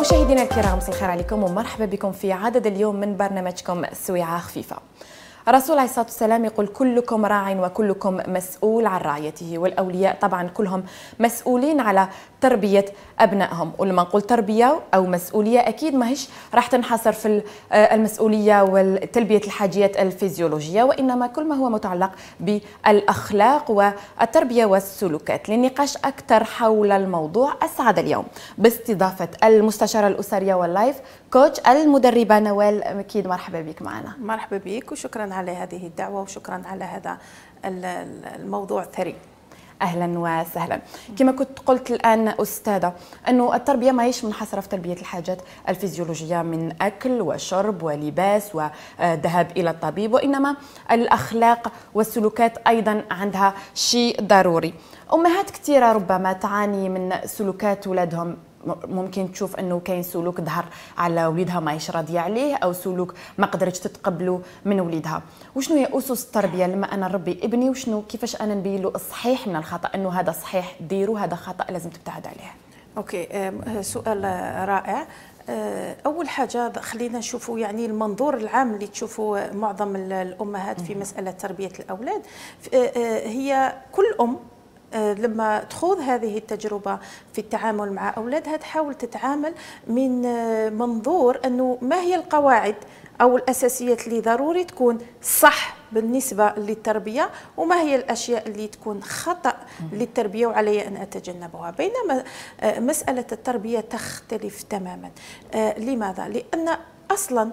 مشاهدينا الكرام، مساء الخير عليكم ومرحبا بكم في عدد اليوم من برنامجكم سويعة خفيفة. الرسول عليه الصلاة والسلام يقول: كلكم راع وكلكم مسؤول عن رعيته، والأولياء طبعا كلهم مسؤولين على تربية أبنائهم. ولما نقول تربية أو مسؤولية أكيد ما هيش راح تنحصر في المسؤولية وتلبية الحاجيات الفيزيولوجية، وإنما كل ما هو متعلق بالأخلاق والتربية والسلوكات. للنقاش أكثر حول الموضوع أسعد اليوم باستضافة المستشارة الأسرية واللايف كوتش المدربة نوال مكيد. مرحبا بك معنا. مرحبا بك وشكرا على هذه الدعوة وشكرا على هذا الموضوع الثري. اهلا وسهلا. كما كنت قلت الان استاذه انه التربيه ما هيش منحصره في تلبيه الحاجات الفيزيولوجيه من اكل وشرب ولباس وذهاب الى الطبيب، وانما الاخلاق والسلوكات ايضا عندها شيء ضروري. امهات كثيره ربما تعاني من سلوكات اولادهم، ممكن تشوف انه كاين سلوك ظهر على وليدها ما يش راضيه عليه، او سلوك ما قدرتش تتقبله من وليدها. وشنو هي اسس التربيه لما انا نربي ابني؟ وشنو كيفاش انا نبين له الصحيح من الخطا، انه هذا صحيح ديروا، هذا خطا لازم تبتعد عليه؟ اوكي، سؤال رائع. اول حاجه خلينا نشوفوا يعني المنظور العام اللي تشوفوا معظم الامهات في مساله تربيه الاولاد. هي كل ام لما تخوض هذه التجربة في التعامل مع أولادها تحاول تتعامل من منظور أنه ما هي القواعد أو الأساسيات اللي ضروري تكون صح بالنسبة للتربية، وما هي الأشياء اللي تكون خطأ للتربية وعلي أن أتجنبها. بينما مسألة التربية تختلف تماما. لماذا؟ لأن أصلا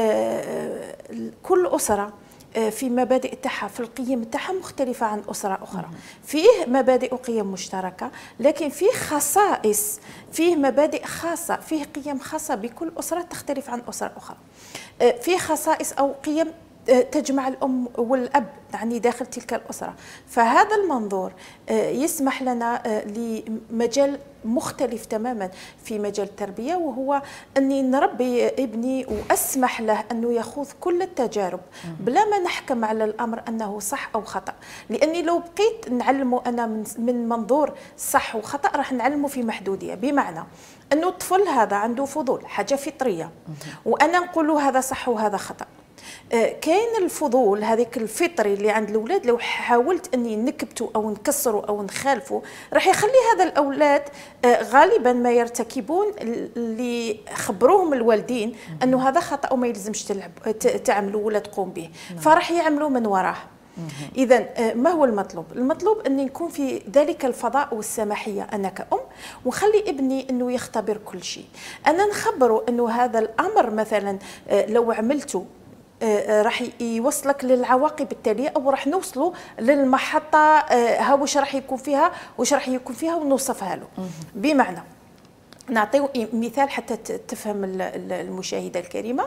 كل أسرة في مبادئ تاعها، في القيم تاعها مختلفة عن أسرة أخرى. فيه مبادئ وقيم مشتركة، لكن فيه خصائص، فيه مبادئ خاصة، فيه قيم خاصة بكل أسرة تختلف عن أسرة أخرى. فيه خصائص أو قيم تجمع الأم والأب يعني داخل تلك الأسرة. فهذا المنظور يسمح لنا لمجال مختلف تماما في مجال التربية، وهو أني نربي ابني وأسمح له أنه يخوض كل التجارب بلا ما نحكم على الأمر أنه صح أو خطأ. لأني لو بقيت نعلمه أنا من منظور صح وخطأ راح نعلمه في محدودية، بمعنى أنه الطفل هذا عنده فضول، حاجة فطرية، وأنا نقول له هذا صح وهذا خطأ. كاين الفضول هذيك الفطري اللي عند الاولاد، لو حاولت اني نكبته او نكسره او نخالفه راح يخلي هذا الاولاد غالبا ما يرتكبون اللي خبروهم الوالدين انه هذا خطا وما يلزمش تعملوا ولا تقوم به، فراح يعملوا من وراه. إذا ما هو المطلوب؟ المطلوب أن يكون في ذلك الفضاء والسماحية أنا كأم، وخلي ابني أنه يختبر كل شيء. أنا نخبره أنه هذا الأمر مثلا لو عملته راح يوصلك للعواقب التالية، أو راح نوصلوا للمحطة ها وش راح يكون فيها وش راح يكون فيها ونوصفها له. بمعنى نعطيه مثال حتى تفهم المشاهدة الكريمة.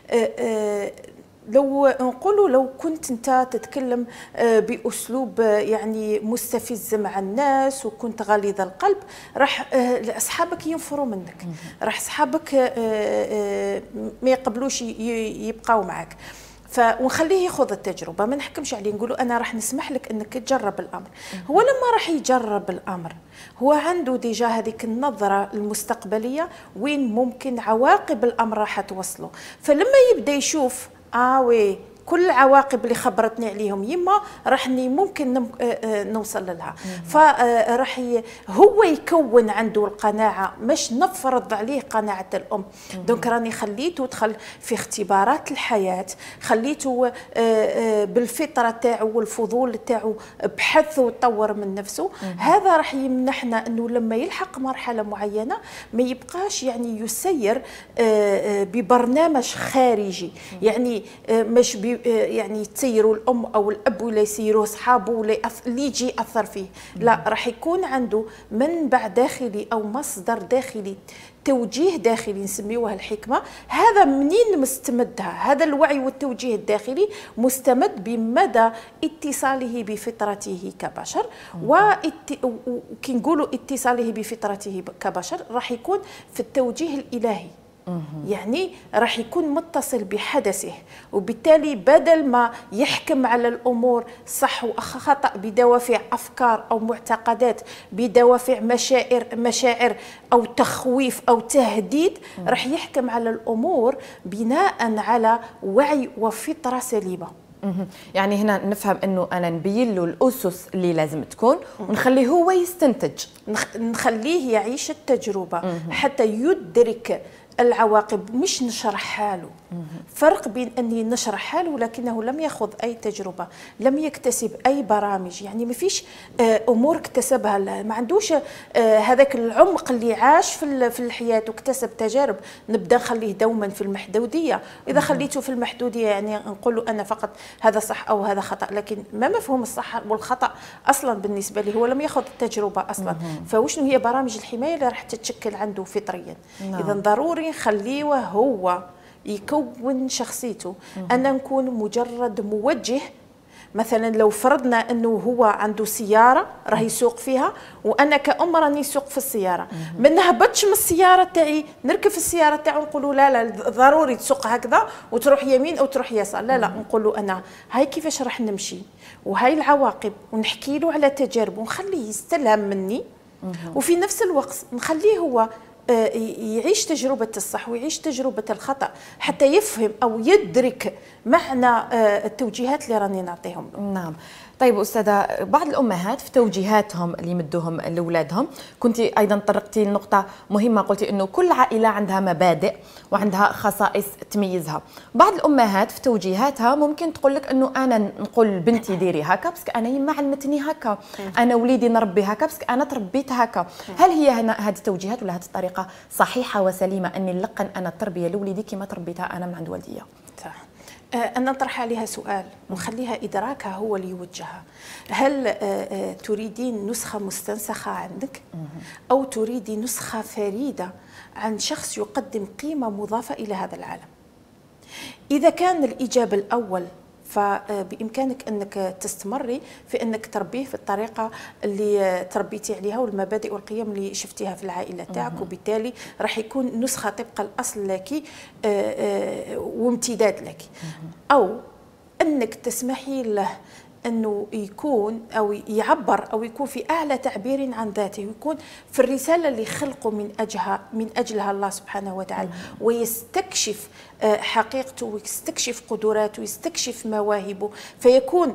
لو نقولوا لو كنت انت تتكلم باسلوب يعني مستفز مع الناس وكنت غليظ القلب، راح اصحابك ينفروا منك، راح اصحابك ما يقبلوش يبقاو معك. ونخليه يخوض التجربه، ما نحكمش عليه، نقولوا انا راح نسمح لك انك تجرب الامر. هو لما راح يجرب الامر هو عنده ديجا هذيك النظره المستقبليه وين ممكن عواقب الامر راح توصله. فلما يبدا يشوف وي كل العواقب اللي خبرتني عليهم يما راحني ممكن نوصل لها، فراح هو يكون عنده القناعه، مش نفرض عليه قناعه الام. دونك راني خليته دخل في اختبارات الحياه، خليته بالفطره تاعو والفضول تاعو بحث وطور من نفسه. هذا راح يمنحنا انه لما يلحق مرحله معينه ما يبقاش يعني يسير ببرنامج خارجي، يعني مش يعني تسيروا الام او الاب ولا يسيروا اصحابه ولا اللي يجي ياثر فيه، لا، راح يكون عنده منبع داخلي او مصدر داخلي، توجيه داخلي نسميوه الحكمه. هذا منين مستمدها؟ هذا الوعي والتوجيه الداخلي مستمد بمدى اتصاله بفطرته كبشر، وكي نقولوا اتصاله بفطرته كبشر راح يكون في التوجيه الالهي. يعني راح يكون متصل بحدثه، وبالتالي بدل ما يحكم على الأمور صح وخطأ بدوافع أفكار أو معتقدات، بدوافع مشاعر أو تخويف أو تهديد، راح يحكم على الأمور بناء على وعي وفطرة سليمة. يعني هنا نفهم انه انا نبين له الاسس اللي لازم تكون، ونخليه هو يستنتج، نخليه يعيش التجربه حتى يدرك العواقب، مش نشرحها له. فرق بين اني نشرحها له ولكنه لم يخوض اي تجربه، لم يكتسب اي برامج، يعني ما فيش امور اكتسبها، ما عندوش هذاك العمق اللي عاش في الحياه واكتسب تجارب. نبدا نخليه دوما في المحدوديه، اذا خليته في المحدوديه يعني نقول له انا فقط هذا صح او هذا خطا، لكن ما مفهوم الصح والخطا اصلا بالنسبه لي، هو لم يخوض التجربه اصلا. فوشنو هي برامج الحمايه اللي راح تتشكل عنده فطريا؟ اذا ضروري نخليه هو يكون شخصيته. أنا نكون مجرد موجه. مثلا لو فرضنا أنه هو عنده سيارة راه يسوق فيها، وأنا كأم راني يسوق في السيارة، ما نهبطش من السيارة تاعي نركب في السيارة تاعو نقولوا لا ضروري تسوق هكذا وتروح يمين أو تروح يسار، لا نقولوا أنا هاي كيفاش راح نمشي وهاي العواقب، ونحكي له على تجارب ونخليه يستلهم مني، وفي نفس الوقت نخليه هو يعيش تجربة الصح ويعيش تجربة الخطأ حتى يفهم أو يدرك معنى التوجيهات اللي راني نعطيهم له. نعم. طيب أستاذة، بعض الأمهات في توجيهاتهم اللي يمدوهم لأولادهم، كنت أيضا طرقتي لنقطة مهمة، قلتي أنه كل عائلة عندها مبادئ وعندها خصائص تميزها. بعض الأمهات في توجيهاتها ممكن تقول لك أنه أنا نقول لبنتي ديري هكا بس أنا يما علمتني هكا، أنا وليدي نربي هكا بس أنا تربيت هكا. هل هي هنا هذه التوجيهات ولا هذه الطريقة صحيحة وسليمة أني نلقن أنا التربية لوليدي كما تربيتها أنا من عند والدية؟ صح. أنا نطرح عليها سؤال ونخليها إدراكها هو اللي يوجهها. هل تريدين نسخة مستنسخة عندك، أو تريدي نسخة فريدة عن شخص يقدم قيمة مضافة إلى هذا العالم؟ إذا كان الإجابة الأول فبإمكانك أنك تستمري في أنك تربيه في الطريقة اللي تربيتي عليها والمبادئ والقيم اللي شفتيها في العائلة تاعك، وبالتالي راح يكون نسخة طبق الأصل لك وامتداد لك. أو أنك تسمحي له أنه يكون أو يعبر أو يكون في أعلى تعبير عن ذاته، ويكون في الرسالة اللي خلقه من أجلها الله سبحانه وتعالى، ويستكشف حقيقته ويستكشف قدراته ويستكشف مواهبه، فيكون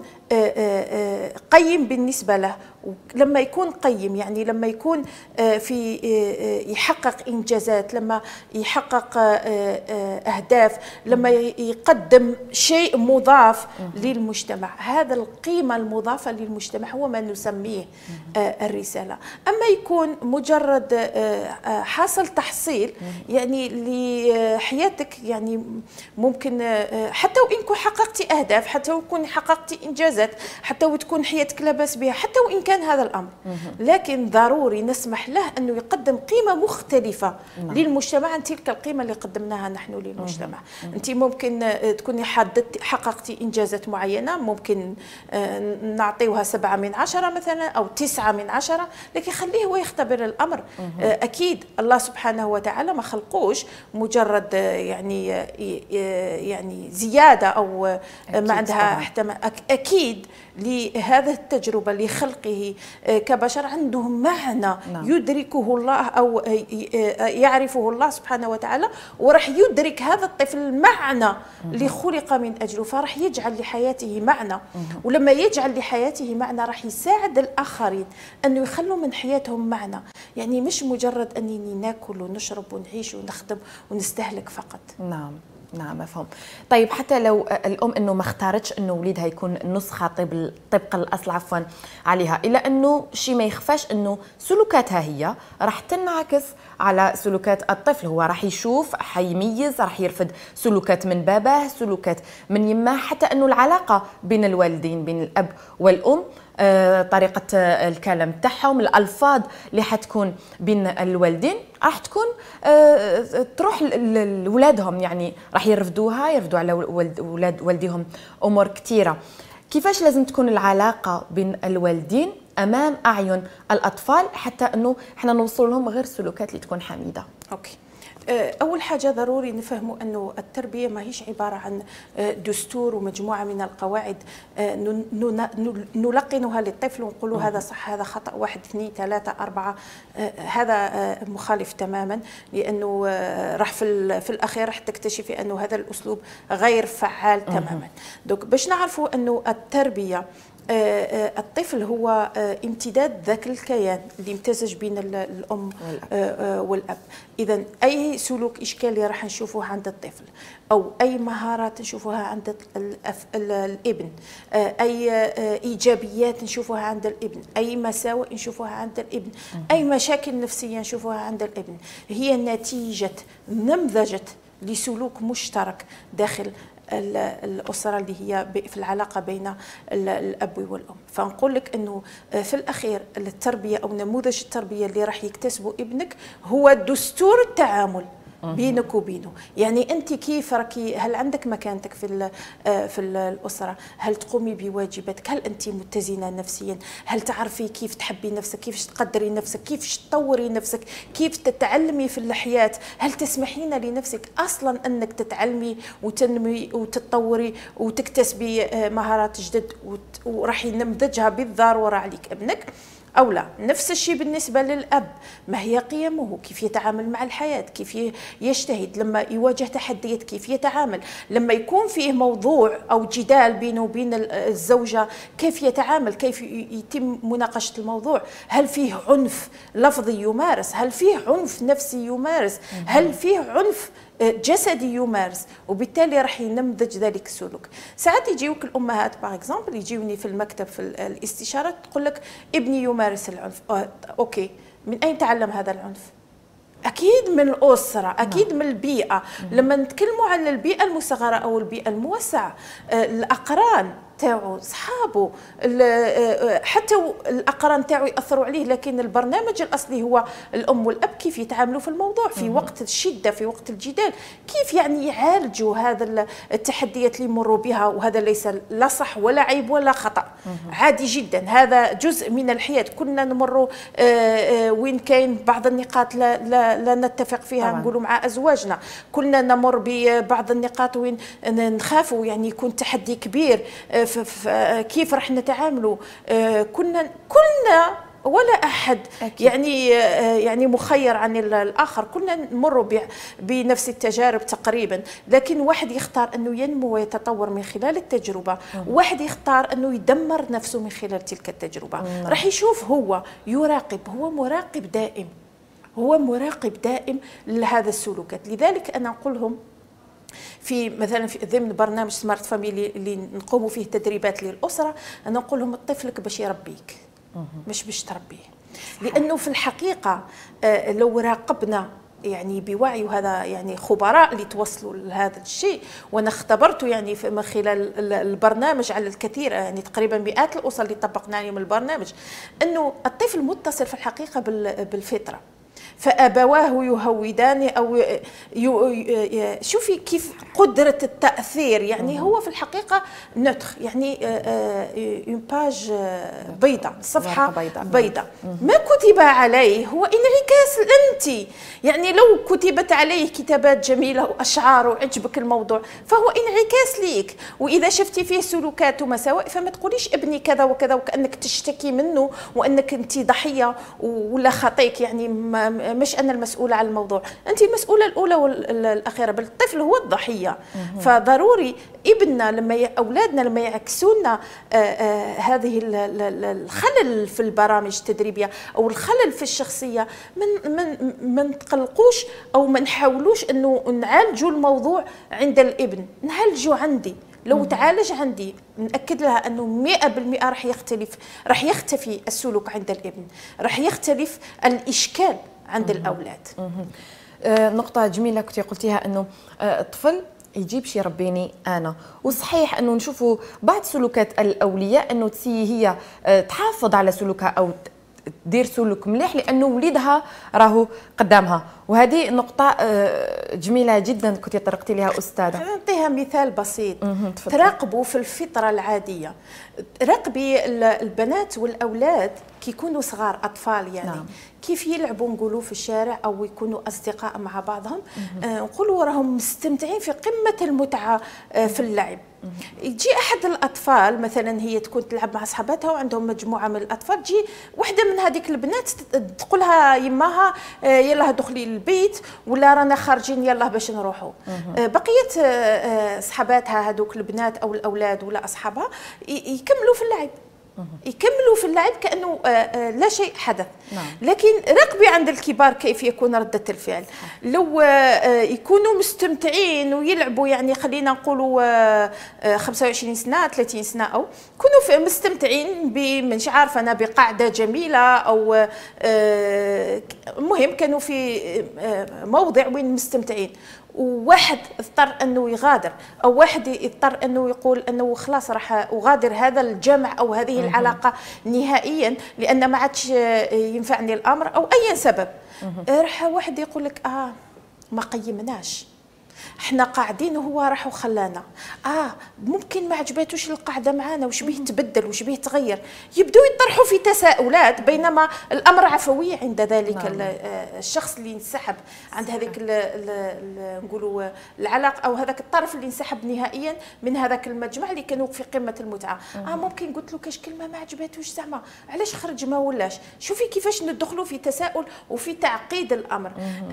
قيم بالنسبة له. لما يكون قيم يعني لما يكون في يحقق إنجازات، لما يحقق أهداف، لما يقدم شيء مضاف للمجتمع، هذا القيمة المضافة للمجتمع هو ما نسميه الرسالة. أما يكون مجرد حاصل تحصيل يعني لحياتك، يعني ممكن حتى وإن كنت حققتي أهداف، حتى وإن حققتي إنجازات، حتى وتكون حياتك لاباس بها، حتى وإن كان هذا الأمر، لكن ضروري نسمح له أنه يقدم قيمة مختلفة للمجتمع عن تلك القيمة اللي قدمناها نحن للمجتمع. أنت ممكن تكوني حققتي إنجازات معينة، ممكن نعطيوها 7 من 10 مثلا أو 9 من 10، لكن خليه هو يختبر الأمر. أكيد الله سبحانه وتعالى ما خلقوش مجرد يعني زيادة أو ما عندها احتمال. أكيد لهذا التجربة لخلقه كبشر عندهم معنى يدركه الله أو يعرفه الله سبحانه وتعالى، وراح يدرك هذا الطفل المعنى اللي خلق من أجله، فراح يجعل لحياته معنى. ولما يجعل لحياته معنى راح يساعد الآخرين أنه يخلوا من حياتهم معنى، يعني مش مجرد أنني ناكل ونشرب ونعيش ونخدم ونستهلك فقط. نعم مفهوم. طيب حتى لو الأم أنه ما اختارتش أنه وليدها يكون نسخة طبق الأصل عفوا عليها، إلا أنه شيء ما يخفاش أنه سلوكاتها هي راح تنعكس على سلوكات الطفل. هو راح يشوف، حيميز، راح يرفض سلوكات من باباه، سلوكات من يماه، حتى أنه العلاقة بين الوالدين بين الأب والأم، طريقة الكلام تاعهم، الألفاظ اللي حتكون بين الوالدين راح تكون تروح لولادهم، يعني راح يرفضوا على ولاد والديهم أمور كثيرة. كيفاش لازم تكون العلاقة بين الوالدين أمام أعين الأطفال حتى أنه احنا نوصل لهم غير سلوكات اللي تكون حميدة؟ أوكي. أول حاجة ضروري نفهموا أنه التربية ما هيش عبارة عن دستور ومجموعة من القواعد نلقنها للطفل ونقول هذا صح هذا خطأ 1 2 3 4. هذا مخالف تماما، لأنه راح في الأخير راح تكتشفي أنه هذا الأسلوب غير فعال تماما. دوك باش نعرفوا أنه التربية الطفل هو امتداد ذاك الكيان اللي امتزج بين الأم والأب. إذا أي سلوك إشكالي راح نشوفوه عند الطفل، أو أي مهارات نشوفوها عند الابن، أي إيجابيات نشوفوها عند الابن، أي مساوئ نشوفوها عند الابن، أي مشاكل نفسية نشوفوها عند الابن، هي نتيجة نمذجة لسلوك مشترك داخل الأسرة اللي هي في العلاقة بين الأب والأم. فنقول لك أنه في الأخير التربية أو نموذج التربية اللي راح يكتسبه ابنك هو دستور التعامل بينك وبينه. يعني انت كيف راكي، هل عندك مكانتك في الاسره؟ هل تقومي بواجباتك؟ هل انت متزنه نفسيا؟ هل تعرفي كيف تحبي نفسك؟ كيف تقدري نفسك؟ كيف تطوري نفسك؟ كيف تتعلمي في الحياه؟ هل تسمحين لنفسك اصلا انك تتعلمي وتنمي وتتطوري وتكتسبي مهارات جدد وراح ينمذجها بالضروره عليك ابنك؟ أو لا؟ نفس الشيء بالنسبة للأب، ما هي قيمه؟ كيف يتعامل مع الحياة؟ كيف يجتهد لما يواجه تحديات؟ كيف يتعامل لما يكون فيه موضوع أو جدال بينه وبين الزوجة؟ كيف يتعامل؟ كيف يتم مناقشة الموضوع؟ هل فيه عنف لفظي يمارس؟ هل فيه عنف نفسي يمارس؟ هل فيه عنف جسدي يمارس؟ وبالتالي راح ينمذج ذلك السلوك. ساعات يجيوك الامهات باغ اكزومبل، يجيوني في المكتب في الاستشارات تقول لك ابني يمارس العنف. اوكي، من اين تعلم هذا العنف؟ اكيد من الاسره، اكيد من البيئه. لما نتكلموا عن البيئه المصغره او البيئه الموسعه، الاقران تاعو، صحابه، حتى الاقران تاعو ياثروا عليه، لكن البرنامج الاصلي هو الام والاب كيف يتعاملوا في الموضوع في وقت الشده، في وقت الجدال، كيف يعني يعالجوا هذا التحديات اللي يمروا بها. وهذا ليس لا صح ولا عيب ولا خطا، عادي جدا، هذا جزء من الحياه. كنا نمروا وين كاين بعض النقاط لا نتفق فيها نقولوا مع ازواجنا، كنا نمر ببعض النقاط وين نخافوا يعني يكون تحدي كبير كيف راح نتعاملوا. كنا ولا احد يعني مخير عن الاخر، كنا نمر بنفس التجارب تقريبا، لكن واحد يختار انه ينمو ويتطور من خلال التجربه، واحد يختار انه يدمر نفسه من خلال تلك التجربه. راح يشوف، هو يراقب، هو مراقب دائم، هو مراقب دائم لهذا السلوكات. لذلك انا نقول لهم في مثلا في ضمن برنامج سمارت فاميلي اللي نقوموا فيه تدريبات للاسره، انا نقول لهم الطفلك باش يربيك مش باش تربيه. لانه في الحقيقه لو راقبنا يعني بوعي، وهذا يعني خبراء اللي توصلوا لهذا الشيء، وانا اختبرته يعني من خلال البرنامج على الكثير، يعني تقريبا مئات الاسر اللي طبقنا عليهم البرنامج، انه الطفل متصل في الحقيقه بالفطره، فأبواه يهودان أو شوفي كيف قدرة التأثير. يعني هو في الحقيقة نتخ، يعني باج بيضاء، صفحة بيضاء ما كتب عليه هو انعكاس أنت. يعني لو كتبت عليه كتابات جميلة وأشعار وعجبك الموضوع فهو انعكاس ليك، وإذا شفتي فيه سلوكات ومساوئ فما تقوليش ابني كذا وكذا وكأنك تشتكي منه وأنك أنت ضحية ولا خطيك. يعني مش أنا المسؤولة على الموضوع، أنت المسؤولة الأولى والأخيرة، بل الطفل هو الضحية. فضروري ابننا أولادنا لما يعكسونا هذه الخلل في البرامج التدريبية أو الخلل في الشخصية، ما نتقلقوش أو ما نحاولوش أنه نعالجوا الموضوع عند الابن، نعالجوا عندي. لو تعالج عندي نأكد لها أنه 100% راح يختفي السلوك عند الابن، راح يختلف الإشكال عند الأولاد. نقطة جميلة كنتي قلتيها، أنه الطفل يجيبش يربيني أنا، وصحيح أنه نشوفوا بعض سلوكات الأولياء أنه هي تحافظ على سلوكها أو تدير سلوك مليح لأنه وليدها راهو قدامها، وهذه نقطة جميلة جدا كنتي طرقتي لها أستاذة. نعطيها مثال بسيط. تراقبوا في الفطرة العادية، راقبي البنات والأولاد كي يكونوا صغار اطفال يعني نعم. كيف يلعبوا نقولوا في الشارع او يكونوا اصدقاء مع بعضهم، نقولوا راهم مستمتعين في قمه المتعه في اللعب. يجي احد الاطفال مثلا هي تكون تلعب مع صحباتها وعندهم مجموعه من الاطفال، تجي وحده من هذيك البنات تقولها يماها يلا دخلي للبيت ولا رانا خارجين يلا باش نروحوا. بقيه صحباتها هذوك البنات او الاولاد ولا اصحابها يكملوا في اللعب، يكملوا في اللعب كأنه لا شيء حدث. نعم. لكن راقبي عند الكبار كيف يكون ردة الفعل. لو يكونوا مستمتعين ويلعبوا يعني خلينا نقولوا 25 سنة 30 سنة أو يكونوا مستمتعين مش عارفة أنا بقعدة جميلة أو مهم كانوا في موضع وين مستمتعين، وواحد اضطر انه يغادر او واحد يضطر انه يقول انه خلاص راح اغادر هذا الجمع او هذه العلاقه نهائيا لان ما عادش ينفعني الامر او اي سبب، راح واحد يقول لك ما قيمناش، احنا قاعدين وهو راح وخلانا، ممكن ما عجباتوش القعده معنا، وش بيه تبدل وش بيه تغير، يبداو يطرحوا في تساؤلات بينما الامر عفوي عند ذلك الشخص اللي انسحب عند هذيك نقولوا العلاقه او هذاك الطرف اللي انسحب نهائيا من هذاك المجمع اللي كانوا في قمه المتعه. ممكن قلت له كاش كلمه ما عجباتوش زعما علاش خرج ما ولاش، شوفي كيفاش ندخلوا في تساؤل وفي تعقيد الامر.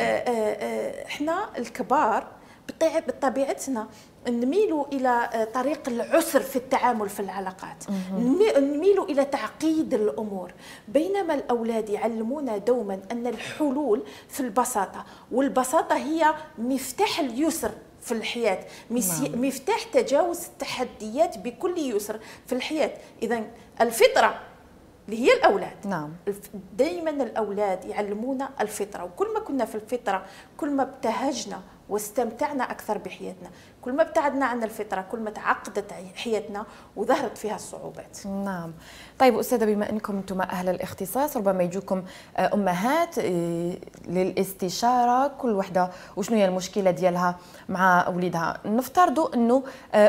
احنا الكبار بطبيعتنا نميلوا إلى طريق العسر في التعامل في العلاقات، نميلوا إلى تعقيد الأمور، بينما الأولاد يعلمونا دوما أن الحلول في البساطة، والبساطة هي مفتاح اليسر في الحياة، مفتاح تجاوز التحديات بكل يسر في الحياة. إذن الفطرة اللي هي الأولاد، نعم، دائما الأولاد يعلمونا الفطرة، وكل ما كنا في الفطرة كل ما ابتهجنا واستمتعنا أكثر بحياتنا، كل ما ابتعدنا عن الفطرة كل ما تعقدت حياتنا وظهرت فيها الصعوبات. نعم. طيب أستاذة، بما أنكم أنتم أهل الاختصاص ربما يجوكم أمهات للاستشارة كل وحدة وشنو هي المشكلة ديالها مع أولادها. نفترضوا أنه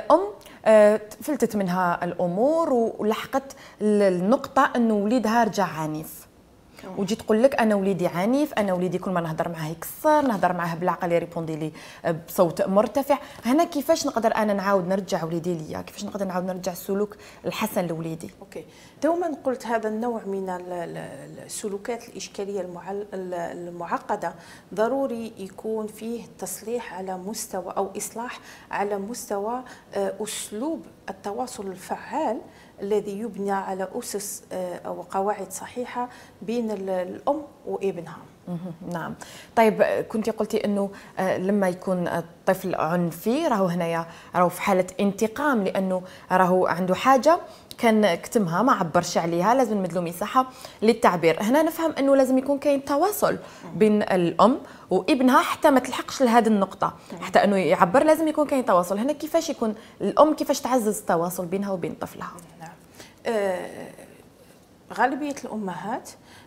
فلتت منها الأمور ولحقت النقطة أنه وليدها رجع عنيف، وجيت تقول لك انا وليدي عنيف، انا وليدي كل ما نهضر معاه يكسر، نهضر معاه بالعقل يريبوندي لي بصوت مرتفع. هنا كيفاش نقدر انا نعاود نرجع وليدي ليا؟ كيفاش نقدر نعاود نرجع السلوك الحسن لوليدي؟ اوكي، دوما قلت هذا النوع من السلوكات الاشكاليه المعقده ضروري يكون فيه تصليح على مستوى او اصلاح على مستوى اسلوب التواصل الفعال الذي يبنى على أسس أو قواعد صحيحة بين الأم وابنها. نعم. طيب كنت قلتي أنه لما يكون الطفل عنفي راهو هنايا راهو في حالة انتقام، لأنه راهو عنده حاجة كان كتمها ما عبرش عليها، لازم نمد له مساحة للتعبير. هنا نفهم أنه لازم يكون كاين تواصل بين الأم وابنها حتى ما تلحقش لهذه النقطة، حتى أنه يعبر لازم يكون كاين تواصل. هنا كيفاش يكون الأم كيفاش تعزز التواصل بينها وبين طفلها؟ نعم. غالبية الأمهات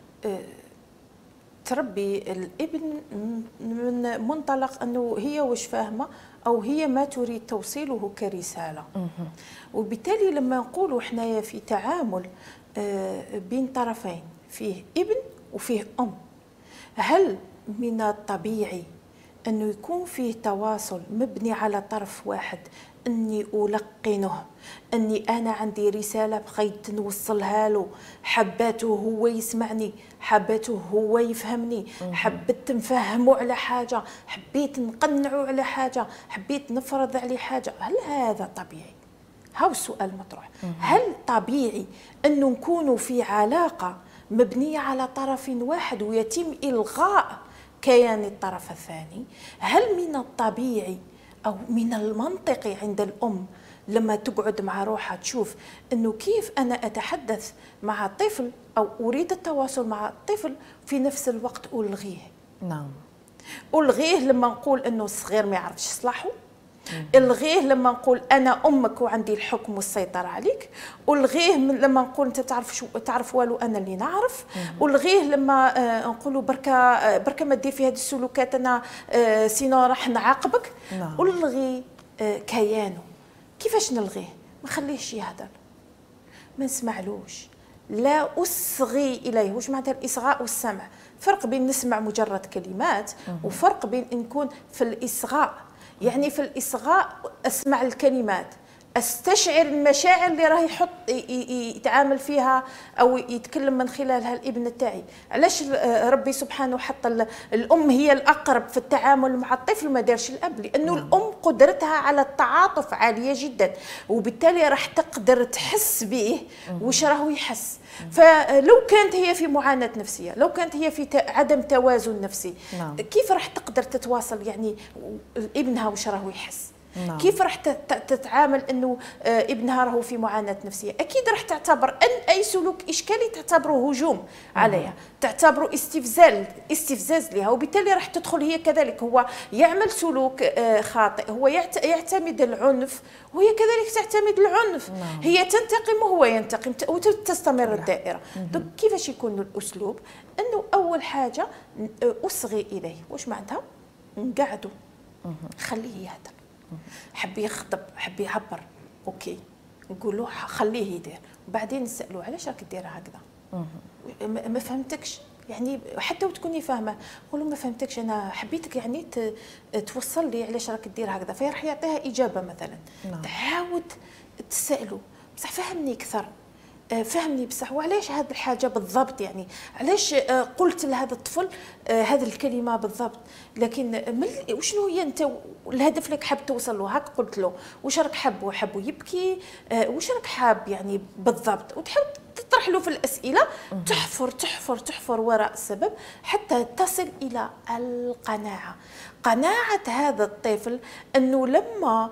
تربي الابن من منطلق أنه هي وش فاهمة أو هي ما تريد توصيله كرسالة، وبالتالي لما نقولوا إحنا في تعامل بين طرفين فيه ابن وفيه أم، هل من الطبيعي أنه يكون فيه تواصل مبني على طرف واحد، أني ألقنه أني أنا عندي رسالة بغيت نوصلها له، حباته هو يسمعني، حباته هو يفهمني، حبيت نفهمه على حاجة، حبيت نقنعه على حاجة، حبيت نفرض عليه حاجة، هل هذا طبيعي؟ هاو السؤال مطروح. هل طبيعي أنه نكونوا في علاقة مبنية على طرف واحد ويتم إلغاء كيان الطرف الثاني؟ هل من الطبيعي أو من المنطقي عند الأم لما تقعد مع روحها تشوف أنه كيف أنا أتحدث مع الطفل أو أريد التواصل مع الطفل في نفس الوقت ألغيه؟ نعم. ألغيه لما نقول أنه الصغير ما يعرفش يصلحه، الغيه لما نقول انا امك وعندي الحكم والسيطره عليك، الغيه لما نقول انت تعرف والو انا اللي نعرف، الغيه لما نقولوا بركه ما دير في هذه السلوكات انا سينو راح نعاقبك. الغي كيانه. كيفاش نلغيه؟ ما خليهش يهدر، ما نسمعلوش، لا أصغي إليه. واش معناتها الإصغاء والسمع؟ فرق بين نسمع مجرد كلمات وفرق بين نكون في الإصغاء. يعني في الإصغاء أسمع الكلمات، استشعر المشاعر اللي راه يتعامل فيها او يتكلم من خلالها الابن تاعي. علاش ربي سبحانه حط الام هي الاقرب في التعامل مع الطفل ما دارش الاب؟ لانه الام قدرتها على التعاطف عاليه جدا، وبالتالي راح تقدر تحس به واش راهو يحس. فلو كانت هي في معاناه نفسيه، لو كانت هي في عدم توازن نفسي، كيف راح تقدر تتواصل يعني ابنها واش راهو يحس؟ كيف راح تتعامل انه ابنها راهو في معاناه نفسيه؟ اكيد راح تعتبر ان اي سلوك اشكالي تعتبره هجوم عليها، تعتبره استفزاز لها، وبالتالي راح تدخل هي كذلك. هو يعمل سلوك خاطئ، هو يعتمد العنف وهي كذلك تعتمد العنف. هي تنتقم وهو ينتقم وتستمر الدائره. دونك كيفاش يكون الاسلوب؟ انه اول حاجه اصغي اليه. واش معناتها؟ نقعدوا، خليه يهدر، حب يخطب، حب يعبر، اوكي، نقولوا خليه يدير، وبعدين نسالوه علاش راك دير هكذا؟ ما فهمتكش، يعني حتى وتكوني فاهمه قولوا ما فهمتكش، انا حبيتك يعني توصل لي علاش راك دير هكذا، فراح يعطيها اجابه مثلا. تعاود تسالوا بصح فهمني اكثر، فهمني بصح وعلاش هذه الحاجه بالضبط، يعني علاش قلت لهذا الطفل هذه الكلمه بالضبط، لكن وشنو هي انت الهدف اللي حاب توصل له؟ هاك قلت له واش راك حابه؟ حابه يبكي؟ واش راك حاب يعني بالضبط؟ وتحاول تطرح له في الاسئله، تحفر تحفر تحفر وراء السبب حتى تصل الى القناعه. قناعه هذا الطفل انه لما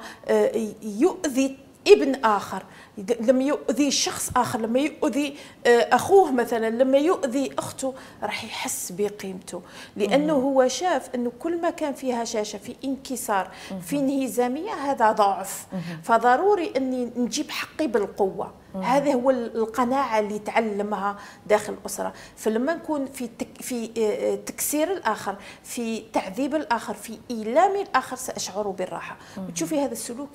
يؤذي ابن آخر، لما يؤذي شخص آخر، لما يؤذي أخوه مثلا، لما يؤذي أخته، راح يحس بقيمته، لأنه هو شاف أنه كل ما كان فيها هشاشة، في انكسار، في انهزامية، هذا ضعف، فضروري أني نجيب حقي بالقوة. هذا هو القناعة اللي تعلمها داخل الأسرة. فلما نكون في تكسير الآخر، في تعذيب الآخر، في إيلام الآخر، سأشعر بالراحة. وتشوفي هذا السلوك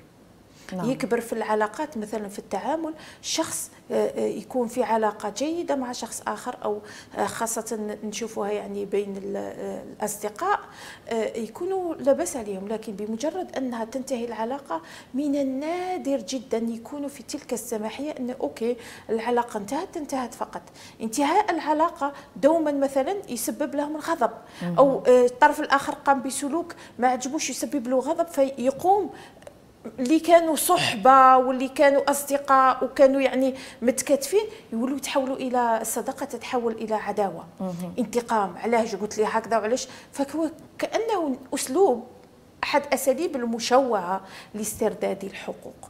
يكبر في العلاقات. مثلا في التعامل، شخص يكون في علاقة جيدة مع شخص آخر، أو خاصة نشوفها يعني بين الأصدقاء، يكونوا لا بأس عليهم، لكن بمجرد أنها تنتهي العلاقة من النادر جدا يكونوا في تلك السماحية أن أوكي العلاقة انتهت فقط. انتهاء العلاقة دوما مثلا يسبب لهم الغضب، أو الطرف الآخر قام بسلوك ما عجبوش يسبب له غضب، فيقوم اللي كانوا صحبة واللي كانوا أصدقاء وكانوا يعني متكاتفين يولوا يتحولوا إلى الصداقة، تتحول إلى عداوة، انتقام. علاش قلت لي هكذا وعلاش؟ فهو كأنه أسلوب أحد أساليب المشوهة لاسترداد الحقوق.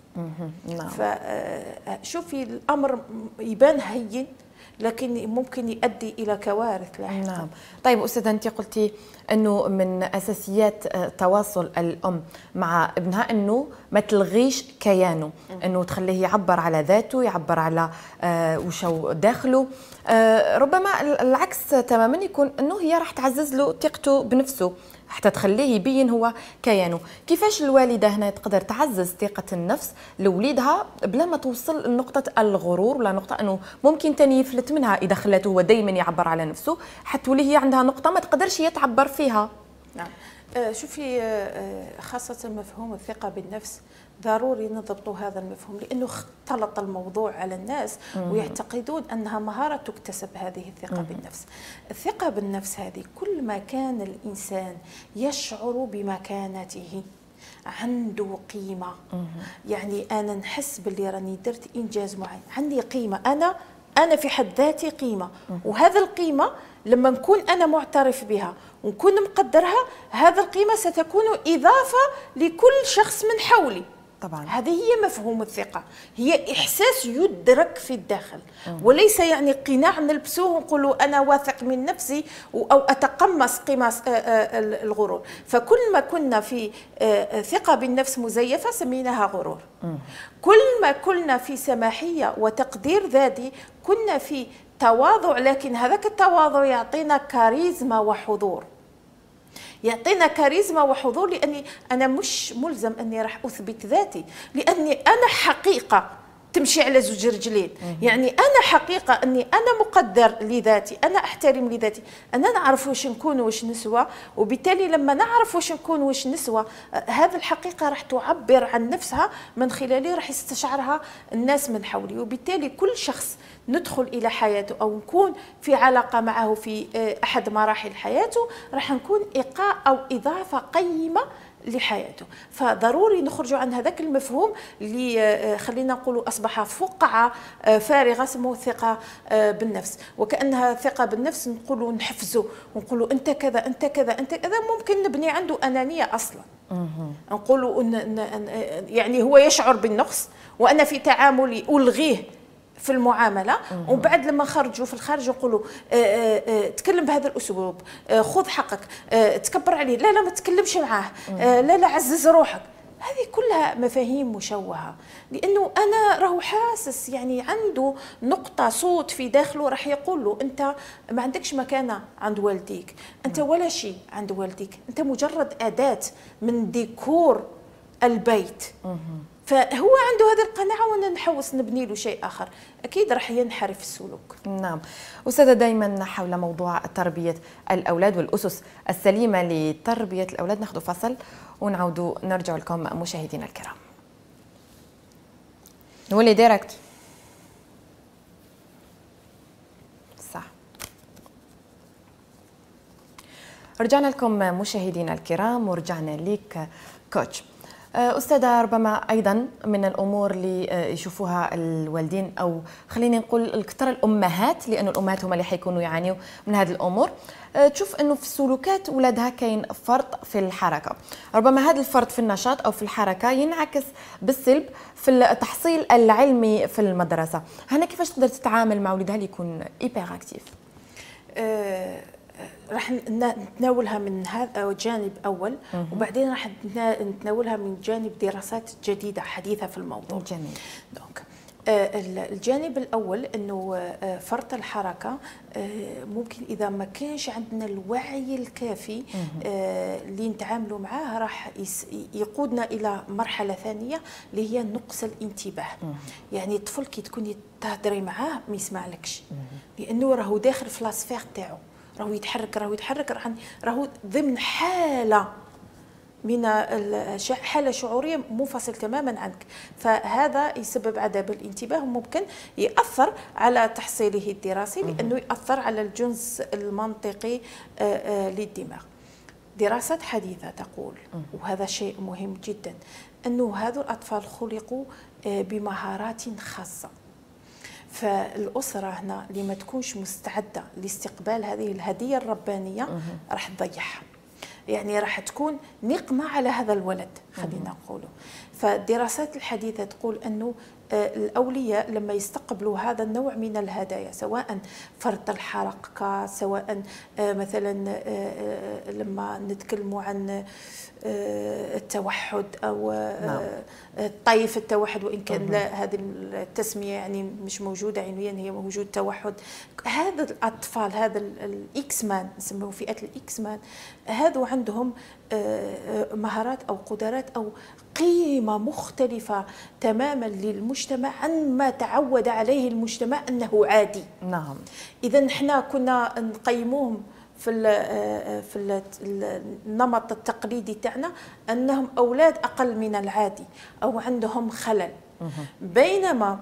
فشوفي الأمر يبان هين، لكن ممكن يؤدي إلى كوارث لاحقا. نعم. طيب أستاذة، أنت قلتي أنه من أساسيات تواصل الأم مع ابنها أنه ما تلغيش كيانه، أنه تخليه يعبر على ذاته، يعبر على وشو داخله. ربما العكس تماما يكون أنه هي راح تعزز له ثقته بنفسه حتى تخليه يبين هو كيانه. كيفاش الوالده هنا تقدر تعزز ثقه النفس لوليدها بلا ما توصل لنقطه الغرور، ولا نقطه انه ممكن تاني يفلت منها اذا خلاته هو دائما يعبر على نفسه، حتولي هي عندها نقطه ما تقدرش هي تعبر فيها. نعم. شوفي، خاصه مفهوم الثقه بالنفس ضروري نضبطوا هذا المفهوم، لانه اختلط الموضوع على الناس ويعتقدون انها مهاره تكتسب. هذه الثقه بالنفس، الثقه بالنفس هذه كل ما كان الانسان يشعر بمكانته، عنده قيمه، يعني انا نحس باللي راني درت انجاز معين، عندي قيمه، انا في حد ذاتي قيمه، وهذا القيمه لما نكون انا معترف بها ونكون مقدرها، هذا القيمه ستكون اضافه لكل شخص من حولي. طبعا هذه هي مفهوم الثقة، هي إحساس يدرك في الداخل، وليس يعني قناع نلبسوه ونقولوا أنا واثق من نفسي أو أتقمص قماص الغرور. فكل ما كنا في ثقة بالنفس مزيفة سميناها غرور. كل ما كنا في سماحية وتقدير ذاتي كنا في تواضع، لكن هذاك التواضع يعطينا كاريزما وحضور، يعطينا كاريزما وحضور، لاني انا مش ملزم اني راح اثبت ذاتي، لاني انا حقيقه تمشي على زوج رجلين. يعني انا حقيقه اني انا مقدر لذاتي، انا احترم لذاتي، انا نعرف واش نكون واش نسوى، وبالتالي لما نعرف واش نكون واش نسوى هذه الحقيقه راح تعبر عن نفسها من خلالي، راح يستشعرها الناس من حولي. وبالتالي كل شخص ندخل الى حياته او نكون في علاقه معه في احد مراحل حياته راح نكون ايقاع او اضافه قيمه لحياته. فضروري نخرجوا عن هذاك المفهوم اللي خلينا نقولوا اصبح فقاعه فارغه، سموه الثقه بالنفس، وكانها ثقه بالنفس نقولوا نحفزوا ونقولوا انت كذا انت كذا انت كذا، ممكن نبني عنده انانيه اصلا. نقولوا يعني هو يشعر بالنقص وانا في تعاملي الغيه في المعامله، ومن بعد لما خرجوا في الخارج يقولوا تكلم بهذا الاسلوب، خذ حقك، تكبر عليه، لا لا ما تكلمش معاه، لا لا عزز روحك. هذه كلها مفاهيم مشوهه، لانه انا راهو حاسس يعني عنده نقطه صوت في داخله راح يقول له انت ما عندكش مكانه عند والديك، انت ولا شيء عند والديك، انت مجرد اداه من ديكور البيت. فهو عنده هذه القناعه وانا نحوس نبني له شيء اخر، اكيد راح ينحرف السلوك. نعم. أستاذة، دائما حول موضوع تربيه الاولاد والاسس السليمه لتربيه الاولاد، ناخذ فصل ونعودوا نرجع لكم مشاهدينا الكرام. نولي ديريكت صح. رجعنا لكم مشاهدينا الكرام ورجعنا لك كوتش. أستاذة، ربما أيضا من الأمور اللي يشوفوها الوالدين أو خليني نقول الكثر الأمهات، لأن الأمهات هما اللي حيكونوا يعانيوا من هذه الأمور، تشوف أنه في سلوكات أولادها كاين فرط في الحركة. ربما هذا الفرط في النشاط أو في الحركة ينعكس بالسلب في التحصيل العلمي في المدرسة. هنا كيفاش تقدر تتعامل مع ولدها اللي يكون إيبر أكتيف؟ راح نتناولها من هذا جانب اول، وبعدين راح نتناولها من جانب دراسات جديده حديثه في الموضوع. جميل. دونك الجانب الاول انه فرط الحركه ممكن اذا ما كانش عندنا الوعي الكافي اللي نتعاملوا معاه راح يقودنا الى مرحله ثانيه اللي هي نقص الانتباه. يعني الطفل كي تكوني تهضري معاه ما يسمعلكش، لانه راهو داخل في لاسفير تاعو، راهو يتحرك راهو ضمن حاله من حاله شعوريه منفصل تماما عنك. فهذا يسبب عدم الانتباه وممكن ياثر على تحصيله الدراسي، لانه ياثر على الجنس المنطقي للدماغ. دراسات حديثه تقول، وهذا شيء مهم جدا، انه هذو الاطفال خلقوا بمهارات خاصه. فالأسرة هنا اللي ما تكونش مستعدة لاستقبال هذه الهدية الربانية راح تضيعها، يعني راح تكون نقمة على هذا الولد خلينا نقوله. فالدراسات الحديثة تقول أنه الأولياء لما يستقبلوا هذا النوع من الهدايا، سواء فرط الحركة، سواء مثلا لما نتكلموا عن التوحد أو طيف التوحد، وإن كان لا هذه التسمية يعني مش موجودة علميا، هي موجود توحد. هذا الأطفال، هذا الإكس مان، نسميه فئة الإكس مان، هذو عندهم مهارات أو قدرات أو قيمة مختلفة تماما للمجتمع عن ما تعود عليه المجتمع أنه عادي. نعم. إذا احنا كنا نقيموهم في النمط التقليدي تاعنا أنهم أولاد أقل من العادي أو عندهم خلل، بينما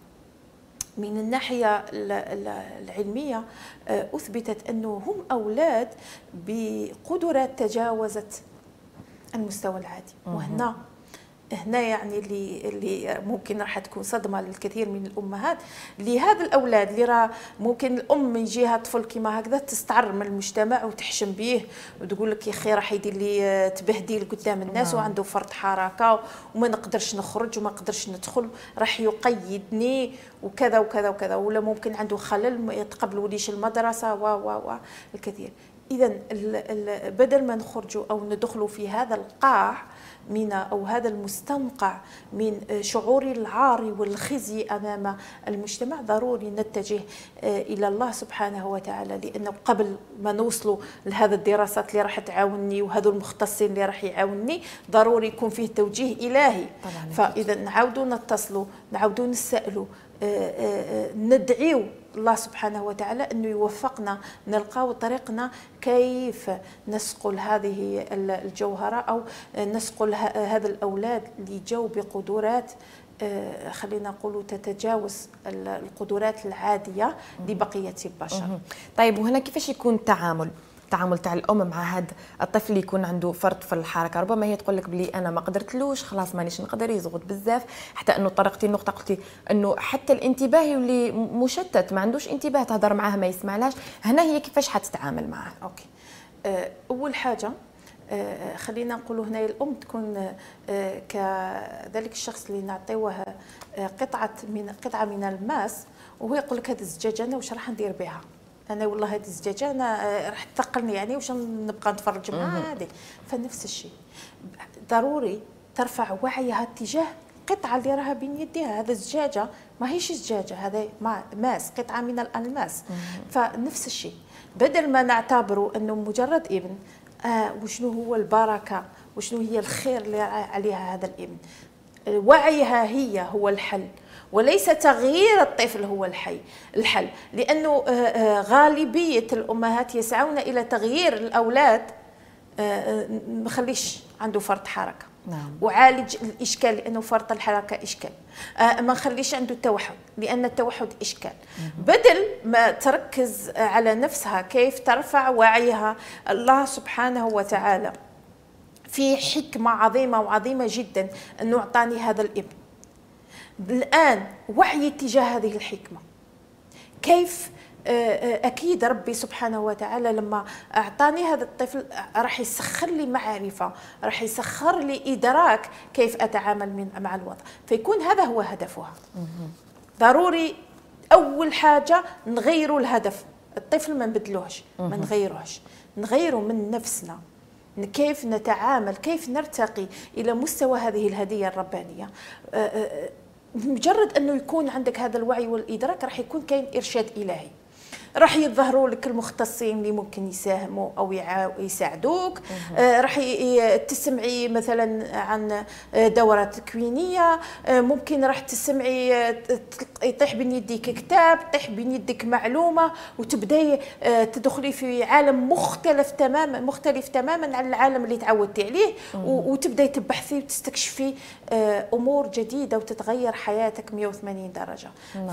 من الناحية العلمية أثبتت أنه هم أولاد بقدرات تجاوزت المستوى العادي. وهنا يعني اللي ممكن راح تكون صدمه للكثير من الامهات لهذا الاولاد، اللي راه ممكن الام من جهه طفل كيما هكذا تستعر من المجتمع وتحشم به وتقول لك يا اخي راح يدير لي تبهديل قدام الناس وعنده فرط حركه وما نقدرش نخرج وما نقدرش ندخل، راح يقيدني وكذا وكذا وكذا، ولا ممكن عنده خلل ما يتقبلوليش المدرسه و الكثير. إذا بدل ما نخرجوا أو ندخلوا في هذا القاع من أو هذا المستنقع من شعور العار والخزي أمام المجتمع، ضروري نتجه إلى الله سبحانه وتعالى، لأنه قبل ما نوصلوا لهذا الدراسات اللي راح تعاونني وهذو المختصين اللي راح يعاونني ضروري يكون فيه توجيه إلهي. فإذا نعاودوا نتصلوا، نعاودوا نسألوا، ندعيو الله سبحانه وتعالى أنه يوفقنا نلقاو طريقنا كيف نسقل هذه الجوهرة أو نسقل هذا الأولاد اللي جو بقدرات خلينا نقولوا تتجاوز القدرات العادية لبقية البشر. طيب وهنا كيفاش يكون التعامل تاع الام مع هذا الطفل اللي يكون عنده فرط في الحركه؟ ربما هي تقول لك بلي انا ما قدرتلوش، خلاص مانيش نقدر، يزغط بزاف، حتى انه طرقتي النقطه قلتي انه حتى الانتباه يولي مشتت، ما عندوش انتباه، تهضر معاه ما يسمعلاش. هنا هي كيفاش حتتعامل معاه؟ اوكي، اول حاجه خلينا نقولوا هنا الام تكون كذلك الشخص اللي نعطيوه قطعه من الماس، وهو يقول لك هذه الزجاجه انا واش راح ندير بها؟ انا والله هذه الزجاجه انا راح تثقلني يعني واش نبقى نتفرج معها هذه. فنفس الشيء ضروري ترفع وعيها تجاه القطعه اللي راها بين يديها. هذا الزجاجه ماهيش زجاجه، هذا ماس، قطعه من الالماس. فنفس الشيء بدل ما نعتبروا انه مجرد ابن وشنو هو البركه وشنو هي الخير اللي عليها هذا الابن، وعيها هو الحل وليس تغيير الطفل هو الحل. لأنه غالبية الأمهات يسعون إلى تغيير الأولاد، ما خليش عنده فرط حركة. نعم. وعالج الإشكال لأنه فرط الحركة إشكال، ما خليش عنده توحد لأن التوحد إشكال. بدل ما تركز على نفسها كيف ترفع وعيها، الله سبحانه وتعالى في حكمة عظيمة وعظيمة جدا أنه أعطاني هذا الابن. الآن وعي تجاه هذه الحكمة كيف أكيد ربي سبحانه وتعالى لما أعطاني هذا الطفل راح يسخر لي معرفة، راح يسخر لي إدراك كيف أتعامل مع الوضع، فيكون هذا هو هدفها. ضروري أول حاجة نغيروا الهدف. الطفل ما نبدلوهش، ما نغيروهش، نغيروا من نفسنا كيف نتعامل، كيف نرتقي إلى مستوى هذه الهدية الربانية. مجرد أنه يكون عندك هذا الوعي والإدراك راح يكون كاين إرشاد إلهي، راح يظهروا لك المختصين اللي ممكن يساهموا أو يساعدوك. راح تسمعي مثلا عن دورات تكوينية، ممكن راح تسمعي يطيح بين يديك كتاب، يطيح بين يدك معلومة، وتبداي تدخلي في عالم مختلف تماما عن العالم اللي تعودتي عليه، وتبداي تبحثي وتستكشفي أمور جديدة وتتغير حياتك 180 درجة.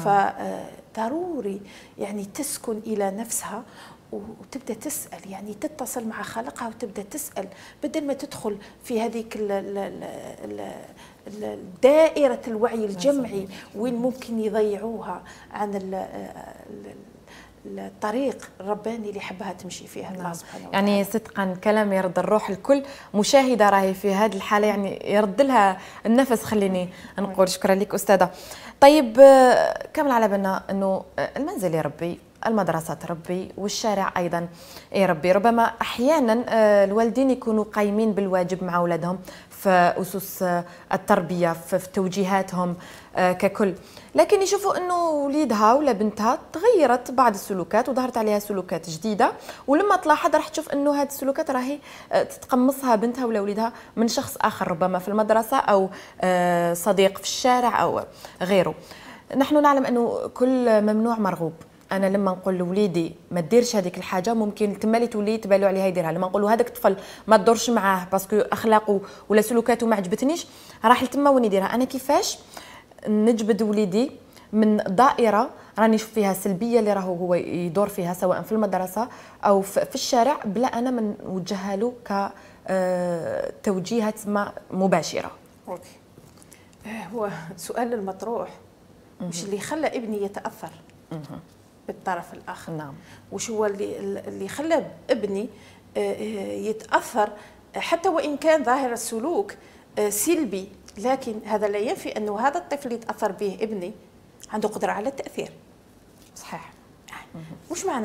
فضروري يعني تسكن إلى نفسها وتبدأ تسأل، يعني تتصل مع خالقها وتبدأ تسأل، بدل ما تدخل في هذيك دائرة الوعي الجمعي وين ممكن يضيعوها عن الطريق الرباني اللي حبها تمشي فيها الله سبحانه وتعالى. يعني صدقا كلام يرد الروح. الكل مشاهدة راهي في هذه الحالة يعني يرد لها النفس. خليني نقول شكرا لك أستاذة. طيب كامل على بالنا أنه المنزل يا ربي، المدرسة ربي، والشارع أيضا يا ربي. ربما أحيانا الوالدين يكونوا قايمين بالواجب مع أولادهم في أسس التربية، في توجيهاتهم ككل، لكن يشوفوا أنه وليدها ولا بنتها تغيرت بعض السلوكات وظهرت عليها سلوكات جديدة، ولما تلاحظ راح تشوف أنه هذه السلوكات راهي تتقمصها بنتها ولا وليدها من شخص آخر، ربما في المدرسة أو صديق في الشارع أو غيره. نحن نعلم أنه كل ممنوع مرغوب. انا لما نقول لوليدي ما ديرش هذيك الحاجه ممكن تمالي تولي تبالوا عليها يديرها. لما نقول له هذاك الطفل ما تدورش معاه باسكو اخلاقه ولا سلوكاته ما عجبتنيش راح لتما وين يديرها. انا كيفاش نجبد وليدي من دائره راني نشوف فيها سلبيه اللي راهو هو يدور فيها سواء في المدرسه او في الشارع بلا انا ما نوجهها له كتوجيهات مباشره؟ اوكي، هو سؤال المطروح مش اللي خلى ابني يتاثر بالطرف الآخر. نعم. وش هو اللي خلى ابني يتأثر حتى وإن كان ظاهر السلوك سلبي، لكن هذا لا ينفي أنه هذا الطفل يتأثر به ابني عنده قدرة على التأثير. صحيح. مش معناتها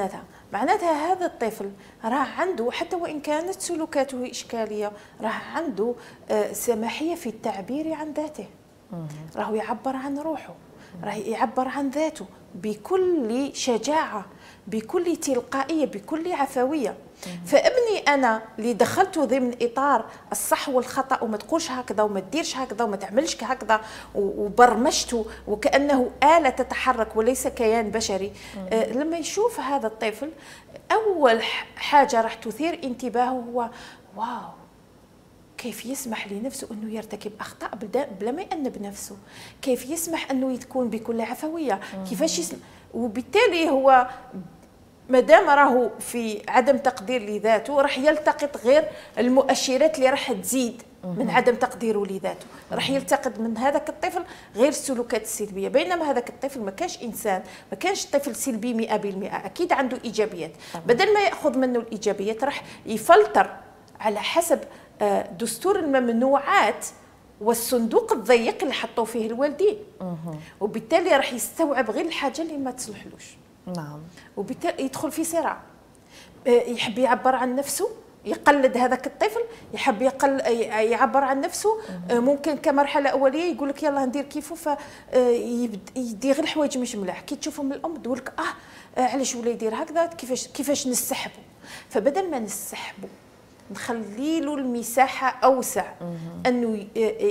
معناتها هذا الطفل راه عنده، حتى وإن كانت سلوكاته إشكالية، راه عنده سماحية في التعبير عن ذاته، راه يعبر عن روحه، راه يعبر عن ذاته بكل شجاعة، بكل تلقائية، بكل عفوية. فابني أنا اللي دخلته ضمن إطار الصح والخطأ، وما تقولش هكذا وما تديرش هكذا وما تعملش هكذا، وبرمجته وكأنه آلة تتحرك وليس كيان بشري. لما يشوف هذا الطفل، أول حاجة راح تثير انتباهه هو واو، كيف يسمح لنفسه أنه يرتكب أخطاء بلا ما يأنب نفسه، كيف يسمح أنه يكون بكل عفوية، كيفاش يسمح. وبالتالي هو مادام راهو في عدم تقدير لذاته، راح يلتقط غير المؤشرات اللي راح تزيد من عدم تقديره لذاته، راح يلتقط من هذاك الطفل غير السلوكات السلبيه. بينما هذاك الطفل ما كانش انسان، ما كانش طفل سلبي 100%، اكيد عنده ايجابيات. بدل ما ياخذ منه الايجابيات راح يفلتر على حسب دستور الممنوعات والصندوق الضيق اللي حطوا فيه الوالدين، وبالتالي راح يستوعب غير الحاجه اللي ما تصلحلوش. نعم. وبالتالي يدخل في صراع، يحب يعبر عن نفسه، يقلد هذاك الطفل، يحب يعبر عن نفسه. ممكن كمرحله اوليه يقول لك يلا ندير كيفه، فيدير غير الحوايج مش ملاح. كي تشوفهم من الام تقول لك علاش ولا يدير هكذا، كيفاش نسحبه. فبدل ما نسحبه نخلي له المساحه اوسع انه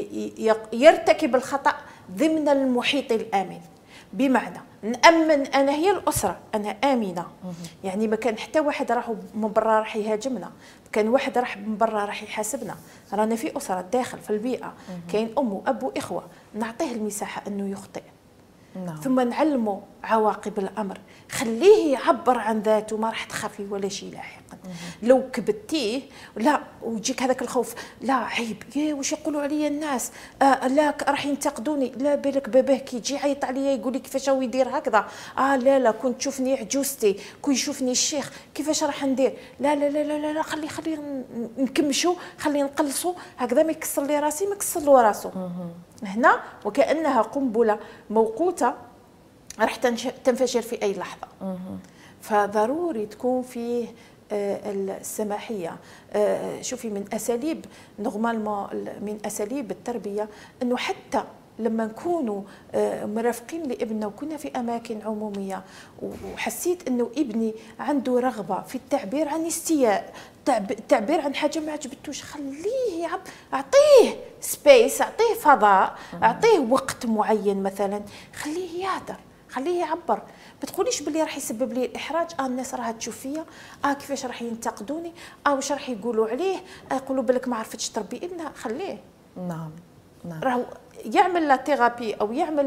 يرتكب الخطا ضمن المحيط الامن. بمعنى نأمن أنا هي الأسرة، أنا آمنة، يعني ما كان حتى واحد راح من برا راح يهاجمنا، كان واحد راح من برا راح يحاسبنا، رانا في أسرة داخل في البيئة، كاين أم وأب وإخوة، نعطيه المساحة أنه يخطئ. ثم نعلمه عواقب الأمر، خليه يعبر عن ذاته، ما راح تخافي ولا شيء لاحقا. لو كبتيه لا ويجيك هذاك الخوف، لا عيب، يا واش يقولوا عليا الناس، لا راح ينتقدوني، لا بالك باباه كي يجي يعيط عليا يقول لي كيفاش هو يدير هكذا، لا كنت تشوفني عجوزتي، كون يشوفني الشيخ كيفاش راح ندير، لا لا لا لا, لا خلي نكمشوا، خلي نقلصوا هكذا، ما يكسر لي راسي ما يكسر له راسه. هنا وكأنها قنبلة موقوتة راح تنفجر في أي لحظة. فضروري تكون فيه السماحية. شوفي من أساليب من أساليب التربية أنه حتى لما نكونوا مرافقين لابننا وكنا في أماكن عمومية وحسيت أنه ابني عنده رغبة في التعبير عن استياء، التعبير عن حاجة ما عجبتوش، خليه أعطيه سبيس، أعطيه فضاء، أعطيه وقت معين مثلا، خليه يهدر، خليه يعبر. ما تقوليش باللي راح يسبب لي الاحراج، الناس راها تشوف فيا، كيفاش راح ينتقدوني، واش راح يقولوا عليه، يقولوا بالك ما عرفتش تربي ابنها. خليه نعم راهو يعمل لا ثيرابي او يعمل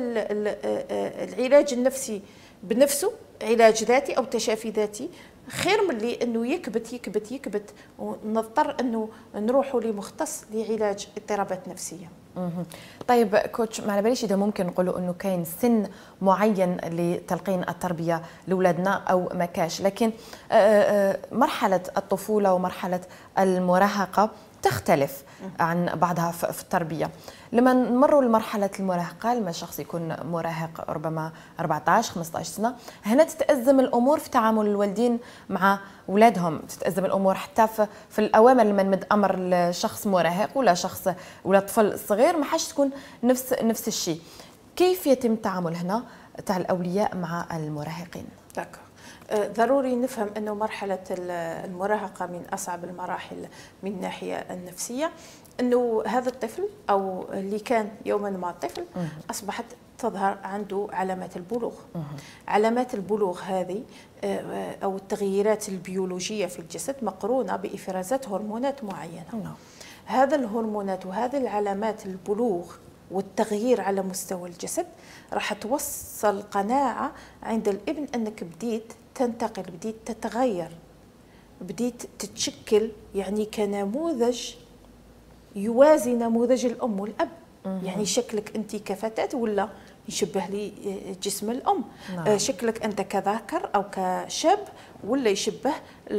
العلاج النفسي بنفسه، علاج ذاتي او تشافي ذاتي، خير من اللي انه يكبت ونضطر انه نروحوا لمختص لعلاج اضطرابات نفسيه. طيب كوتش، ما على باليش اذا ممكن نقولوا انه كاين سن معين لتلقين التربيه لاولادنا او ما كاش، لكن مرحله الطفوله ومرحله المراهقه تختلف عن بعضها في التربيه. لما نمروا لمرحله المراهقه، لما الشخص يكون مراهق ربما 14 15 سنه، هنا تتازم الامور في تعامل الوالدين مع اولادهم، تتازم الامور حتى في الاوامر. لما نمد امر لشخص مراهق ولا شخص ولا طفل صغير ما حاش تكون نفس الشيء. كيف يتم التعامل هنا تاع الاولياء مع المراهقين؟ ضروري نفهم أنه مرحلة المراهقة من أصعب المراحل من الناحية النفسية، أنه هذا الطفل أو اللي كان يوما ما طفل أصبحت تظهر عنده علامات البلوغ. علامات البلوغ هذه أو التغييرات البيولوجية في الجسد مقرونة بإفرازات هرمونات معينة. هذا الهرمونات وهذه العلامات البلوغ والتغيير على مستوى الجسد راح توصل قناعة عند الابن أنك بديت تنتقل، بديت تتغير، بديت تتشكل، يعني كنموذج يوازي نموذج الأم والأب. يعني شكلك أنت كفتاة ولا يشبه لي جسم الأم. شكلك أنت كذكر أو كشاب ولا يشبه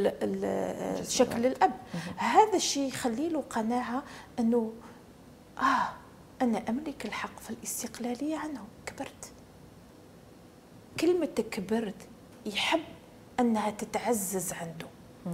شكل الأب. هذا الشيء يخلي له قناعة أنه أنا أملك الحق في الاستقلالية عنه. كبرت. كلمة كبرت يحب أنها تتعزز عنده.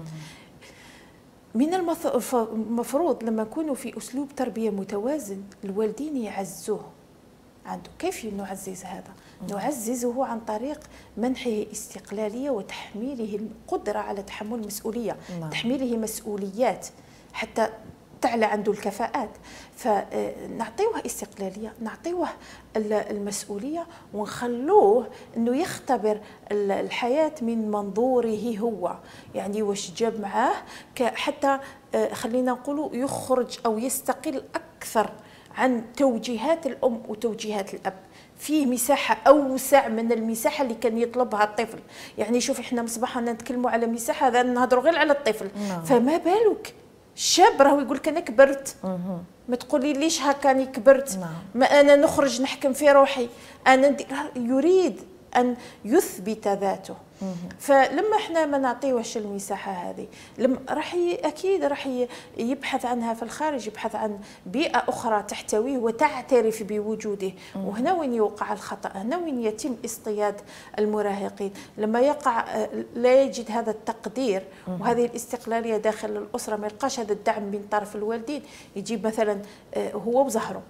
من المفروض لما يكونوا في أسلوب تربية متوازن الوالدين يعزوه عنده. كيف نعزز هذا؟ نعززه عن طريق منحه استقلالية وتحميله القدرة على تحمل مسؤولية، تحميله مسؤوليات حتى تعلى عنده الكفاءات. فنعطيوه استقلالية، نعطيوه المسؤولية، ونخلوه أنه يختبر الحياة من منظوره هو. يعني واش جاب معاه حتى خلينا نقولوا يخرج أو يستقل أكثر عن توجيهات الأم وتوجيهات الأب. فيه مساحة أوسع من المساحة اللي كان يطلبها الطفل. يعني شوف إحنا مصباح نتكلموا على مساحة، هذا نهضروا غير على الطفل. فما بالك الشاب راهو يقول لك أنا كبرت، ما تقولي ليش هكاني كبرت، ما أنا نخرج نحكم في روحي، أنا يريد أن يثبت ذاته. فلما احنا ما نعطيوش المساحه هذه، اكيد راح يبحث عنها في الخارج، يبحث عن بيئه اخرى تحتويه وتعترف بوجوده. وهنا وين يوقع الخطا، هنا وين يتم اصطياد المراهقين، لما يقع لا يجد هذا التقدير وهذه الاستقلاليه داخل الاسره، ما يلقاش هذا الدعم من طرف الوالدين. يجيب مثلا هو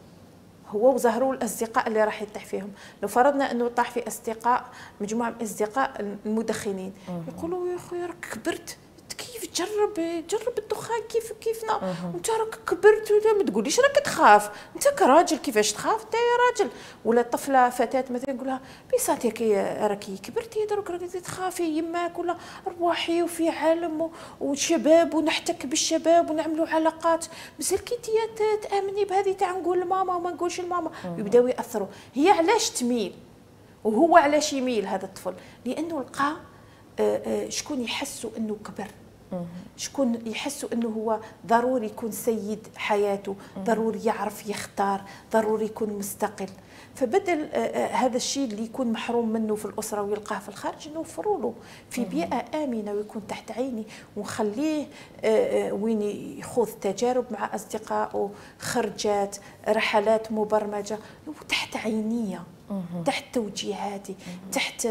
وزهره الأصدقاء اللي راح يطيح فيهم. لو فرضنا أنه طاح في أصدقاء، مجموعة من أصدقاء المدخنين، يقولوا يا أخويا راك كبرت، كيف جرب الدخان كيفنا، انت راك كبرت، ما تقوليش راك تخاف، انت كراجل كيفاش تخاف انت يا راجل. ولا طفله فتاه مثلا نقول لها بيصاتك راكي كبرتي دروك راكي تخافي يماك، ولا رواحي وفي عالم وشباب ونحتك بالشباب ونعملوا علاقات، مازال كي تامني بهذه تاع نقول لماما وما نقولش لماما. يبداو ياثروا. هي علاش تميل وهو علاش يميل هذا الطفل؟ لانه لقى شكون يحسوا انه كبر، شكون يحسوا انه هو ضروري يكون سيد حياته، ضروري يعرف يختار، ضروري يكون مستقل. فبدل هذا الشيء اللي يكون محروم منه في الأسرة ويلقاه في الخارج، نوفروا له في بيئة آمنة ويكون تحت عيني، ونخليه وين يخوض تجارب مع أصدقائه، خرجات، رحلات مبرمجة تحت عينية، تحت توجيهاتي، تحت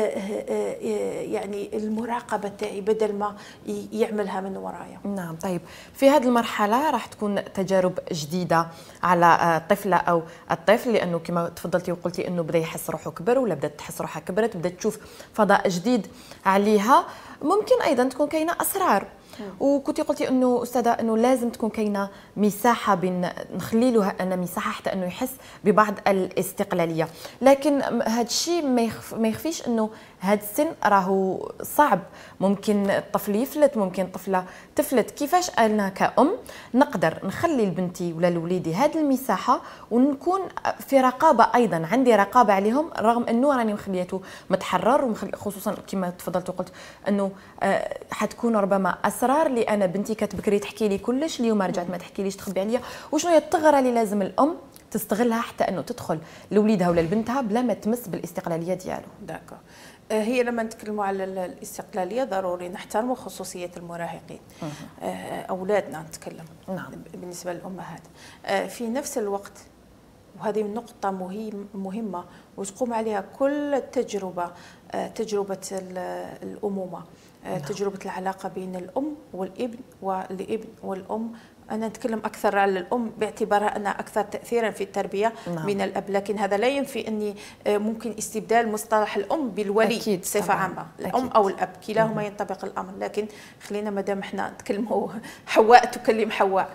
يعني المراقبة تاعي، بدل ما يعملها من ورايا. نعم. طيب في هذه المرحلة راح تكون تجارب جديدة على الطفلة أو الطفل، لأنه كما تفضلتي وقلتي أنه بدأ يحس روحه كبر، ولا بدأت تحس روحها كبرت، بدأت تشوف فضاء جديد عليها. ممكن أيضا تكون كاينة أسرار، وكنتي قلتي انه استاذه انه لازم تكون كاينه مساحه بين نخلي له انا مساحه حتى انه يحس ببعض الاستقلاليه. لكن هذا الشيء ما يخفيش انه هذا السن راهو صعب، ممكن الطفل يفلت، ممكن طفله تفلت. كيفاش انا كأم نقدر نخلي لبنتي ولا لوليدي هذه المساحه، ونكون في رقابه ايضا، عندي رقابه عليهم رغم انه راني مخليته متحرر، خصوصا كما تفضلت وقلت انه حتكون ربما اسرار اللي انا بنتي كانت بكري تحكي لي كلش، اليوم رجعت ما تحكي ليش، تخبي عليا. وشنو هي الثغره اللي لازم الام تستغلها حتى انه تدخل لوليدها ولا لبنتها بلا ما تمس بالاستقلاليه ديالو؟ داكو. هي لما نتكلموا على الاستقلاليه ضروري نحترموا خصوصيه المراهقين، اولادنا نتكلم. نعم. بالنسبه للامهات في نفس الوقت، وهذه نقطه مهمه وتقوم عليها كل التجربه، تجربه الامومه، تجربه العلاقه بين الام والابن والابن والام. أنا نتكلم أكثر على الأم باعتبارها أنها أكثر تأثيرا في التربية من الأب، لكن هذا لا ينفي أني ممكن استبدال مصطلح الأم بالولي بصفة عامة. الأم أو الأب كلاهما ينطبق الأمر، لكن خلينا مادام احنا نتكلموا حواء تكلم حواء.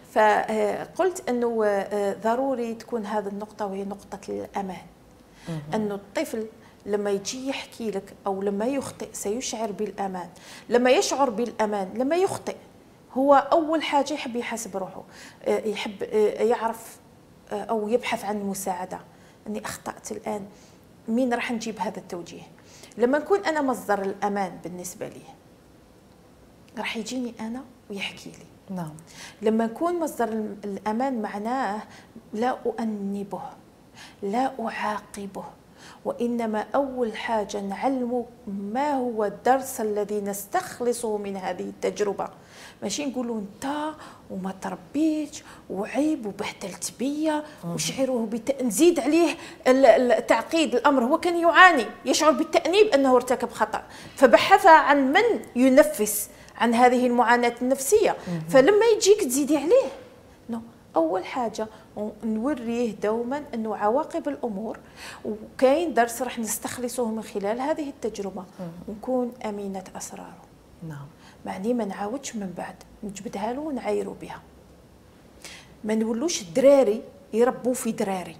فقلت أنه ضروري تكون هذه النقطة، وهي نقطة الأمان. أنه الطفل لما يجي يحكي لك أو لما يخطئ سيشعر بالأمان. لما يشعر بالأمان لما يخطئ، هو أول حاجة يحب يحاسب روحه، يحب يعرف أو يبحث عن مساعدة. أني أخطأت الآن، مين راح نجيب هذا التوجيه؟ لما نكون أنا مصدر الأمان بالنسبة لي، راح يجيني أنا ويحكي لي. نعم. لما نكون مصدر الأمان معناه لا أؤنبه، لا أعاقبه، وإنما أول حاجة نعلمه ما هو الدرس الذي نستخلصه من هذه التجربة. ماشي نقولوا انت وما تربيتش وعيب وبهدلت بيا وشعره نزيد عليه التعقيد الامر. هو كان يعاني، يشعر بالتانيب انه ارتكب خطا، فبحث عن من ينفس عن هذه المعاناه النفسيه. فلما يجيك تزيدي عليه، اول حاجه نوريه دوما انه عواقب الامور، وكاين درس راح نستخلصه من خلال هذه التجربه، ونكون امينه اسراره. نعم. معني ما نعاودش من بعد نجبدها له ونعايروا بها. ما نولوش الدراري يربوا في دراري،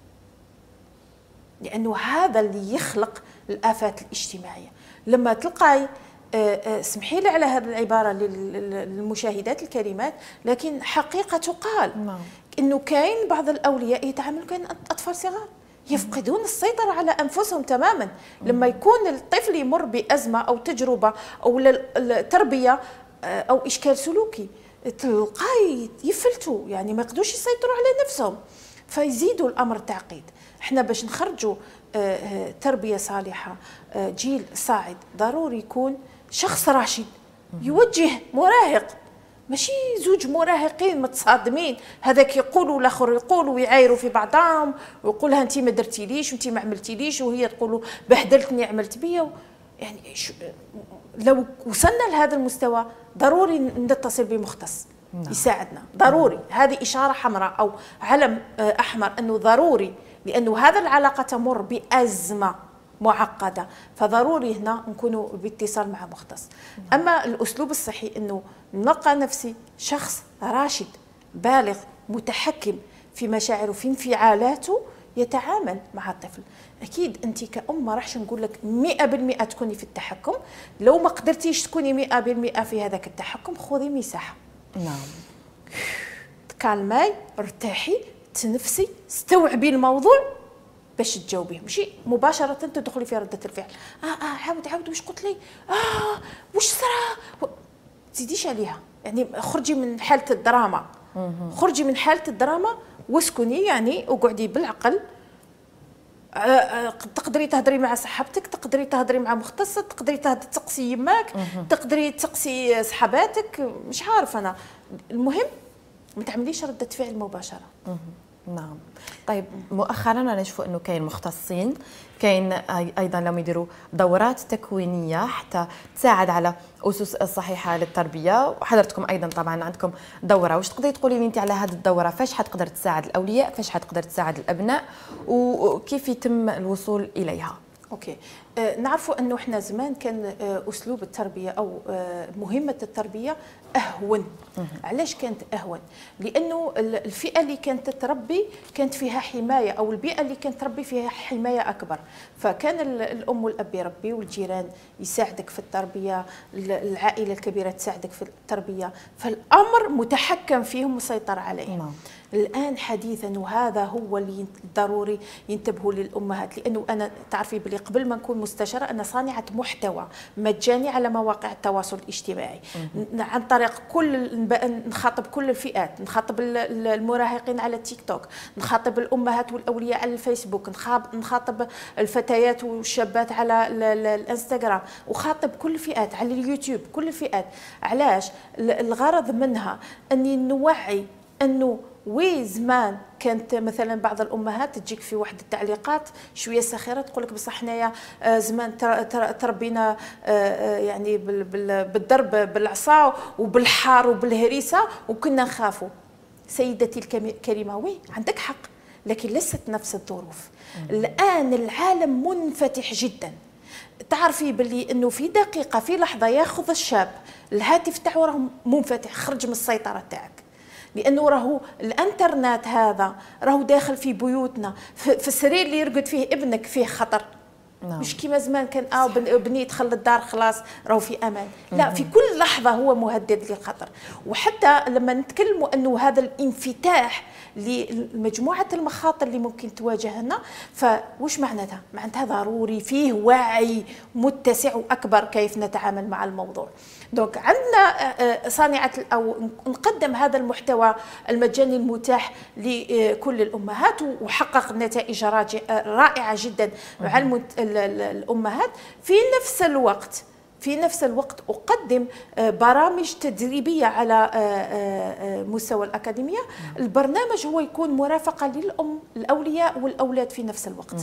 لانه هذا اللي يخلق الافات الاجتماعيه. لما تلقاي اسمحي لي على هذه العباره للمشاهدات الكريمات، لكن حقيقه تقال. نعم. انه كاين بعض الاولياء يتعاملوا كأن اطفال صغار، يفقدون السيطره على انفسهم تماما. لما يكون الطفل يمر بازمه او تجربه او تربيه او اشكال سلوكي، تلقاي يفلتوا، يعني ما يقدروش يسيطروا على نفسهم، فيزيدوا الامر تعقيد. احنا باش نخرجوا تربيه صالحه، جيل صاعد، ضروري يكون شخص راشد يوجه مراهق، ماشي زوج مراهقين متصادمين، هذاك يقول والاخر يقول ويعايروا في بعضهم، ويقولها انت ما درتيليش وانت ما عملتيليش، وهي تقول بهدلتني عملت بيا. يعني لو وصلنا لهذا المستوى ضروري نتصل بمختص يساعدنا، ضروري. هذه اشاره حمراء او علم احمر انه ضروري، لانه هذا العلاقه تمر بازمه معقده، فضروري هنا نكونوا باتصال مع مختص. اما الاسلوب الصحي انه نلقى نفسي شخص راشد بالغ متحكم في مشاعره في انفعالاته، يتعامل مع الطفل. اكيد انت كأم ما راحش نقول لك 100% تكوني في التحكم، لو ما قدرتيش تكوني 100% في هذاك التحكم خذي مساحه. نعم. تكالماي، ارتاحي، تنفسي، استوعبي الموضوع باش تجاوبيه، ماشي مباشره تدخلي في رده الفعل. عاود واش قلت لي، واش صرا، تزيديش عليها. يعني خرجي من حاله الدراما، خرجي من حاله الدراما واسكني، يعني وقعدي بالعقل. تقدري تهضري مع صاحبتك، تقدري تهضري مع مختصه، تقدري تقصي يماك، تقدري تقصي صحاباتك، مش عارف انا. المهم ما تعمليش رده فعل مباشره. نعم. طيب مؤخرا انا نشوف انه كاين مختصين، كاين ايضا لما يديروا دورات تكوينيه حتى تساعد على اسس الصحيحه للتربيه، وحضرتكم ايضا طبعا عندكم دوره. واش تقدري تقولي لي انت على هذه الدوره فاش حتقدر تساعد الاولياء، فاش حتقدر تساعد الابناء، وكيف يتم الوصول اليها؟ اوكي. نعرفوا انه احنا زمان كان اسلوب التربيه او مهمه التربيه اهون. علاش كانت اهون؟ لانه الفئه اللي كانت تربي كانت فيها حمايه، او البيئه اللي كانت تربي فيها حمايه اكبر، فكان الام والاب يربي، والجيران يساعدك في التربيه، العائله الكبيره تساعدك في التربيه، فالامر متحكم فيهم وسيطر عليهم. الآن حديثا، وهذا هو اللي ضروري ينتبهوا للأمهات، لأنه أنا تعرفي بلي قبل ما نكون مستشارة أنا صانعة محتوى مجاني على مواقع التواصل الاجتماعي، عن طريق نخاطب كل الفئات، نخاطب المراهقين على التيك توك، نخاطب الأمهات والأولياء على الفيسبوك، نخاطب الفتيات والشابات على الانستغرام، وخاطب كل الفئات على اليوتيوب، كل الفئات. علاش؟ الغرض منها أني نوعي أنه زمان كانت مثلا بعض الامهات تجيك في واحد التعليقات شويه ساخره تقول لك بصح حنايا زمان تربينا يعني بالضرب بالعصا وبالحار وبالهريسه وكنا نخافوا. سيدتي الكريمه، وي عندك حق، لكن ليست نفس الظروف. الان العالم منفتح جدا. تعرفي باللي انه في دقيقه، في لحظه، ياخذ الشاب الهاتف تاعو راه منفتح، خرج من السيطره تاعك، لانه راهو الانترنت هذا راهو داخل في بيوتنا، في السرير اللي يرقد فيه ابنك فيه خطر. مش كيما زمان كان بني يدخل للدار خلاص راهو في امان، لا، في كل لحظه هو مهدد للخطر. وحتى لما نتكلموا انه هذا الانفتاح لمجموعه المخاطر اللي ممكن تواجهنا، فوش معناتها؟ معناتها ضروري فيه وعي متسع واكبر كيف نتعامل مع الموضوع. دونك عندنا صانعه او نقدم هذا المحتوى المجاني المتاح لكل الامهات، وحقق نتائج رائعه جدا مع الامهات. في نفس الوقت في نفس الوقت أقدم برامج تدريبية على مستوى الأكاديمية. البرنامج هو يكون مرافقة للأم الأولياء والأولاد في نفس الوقت،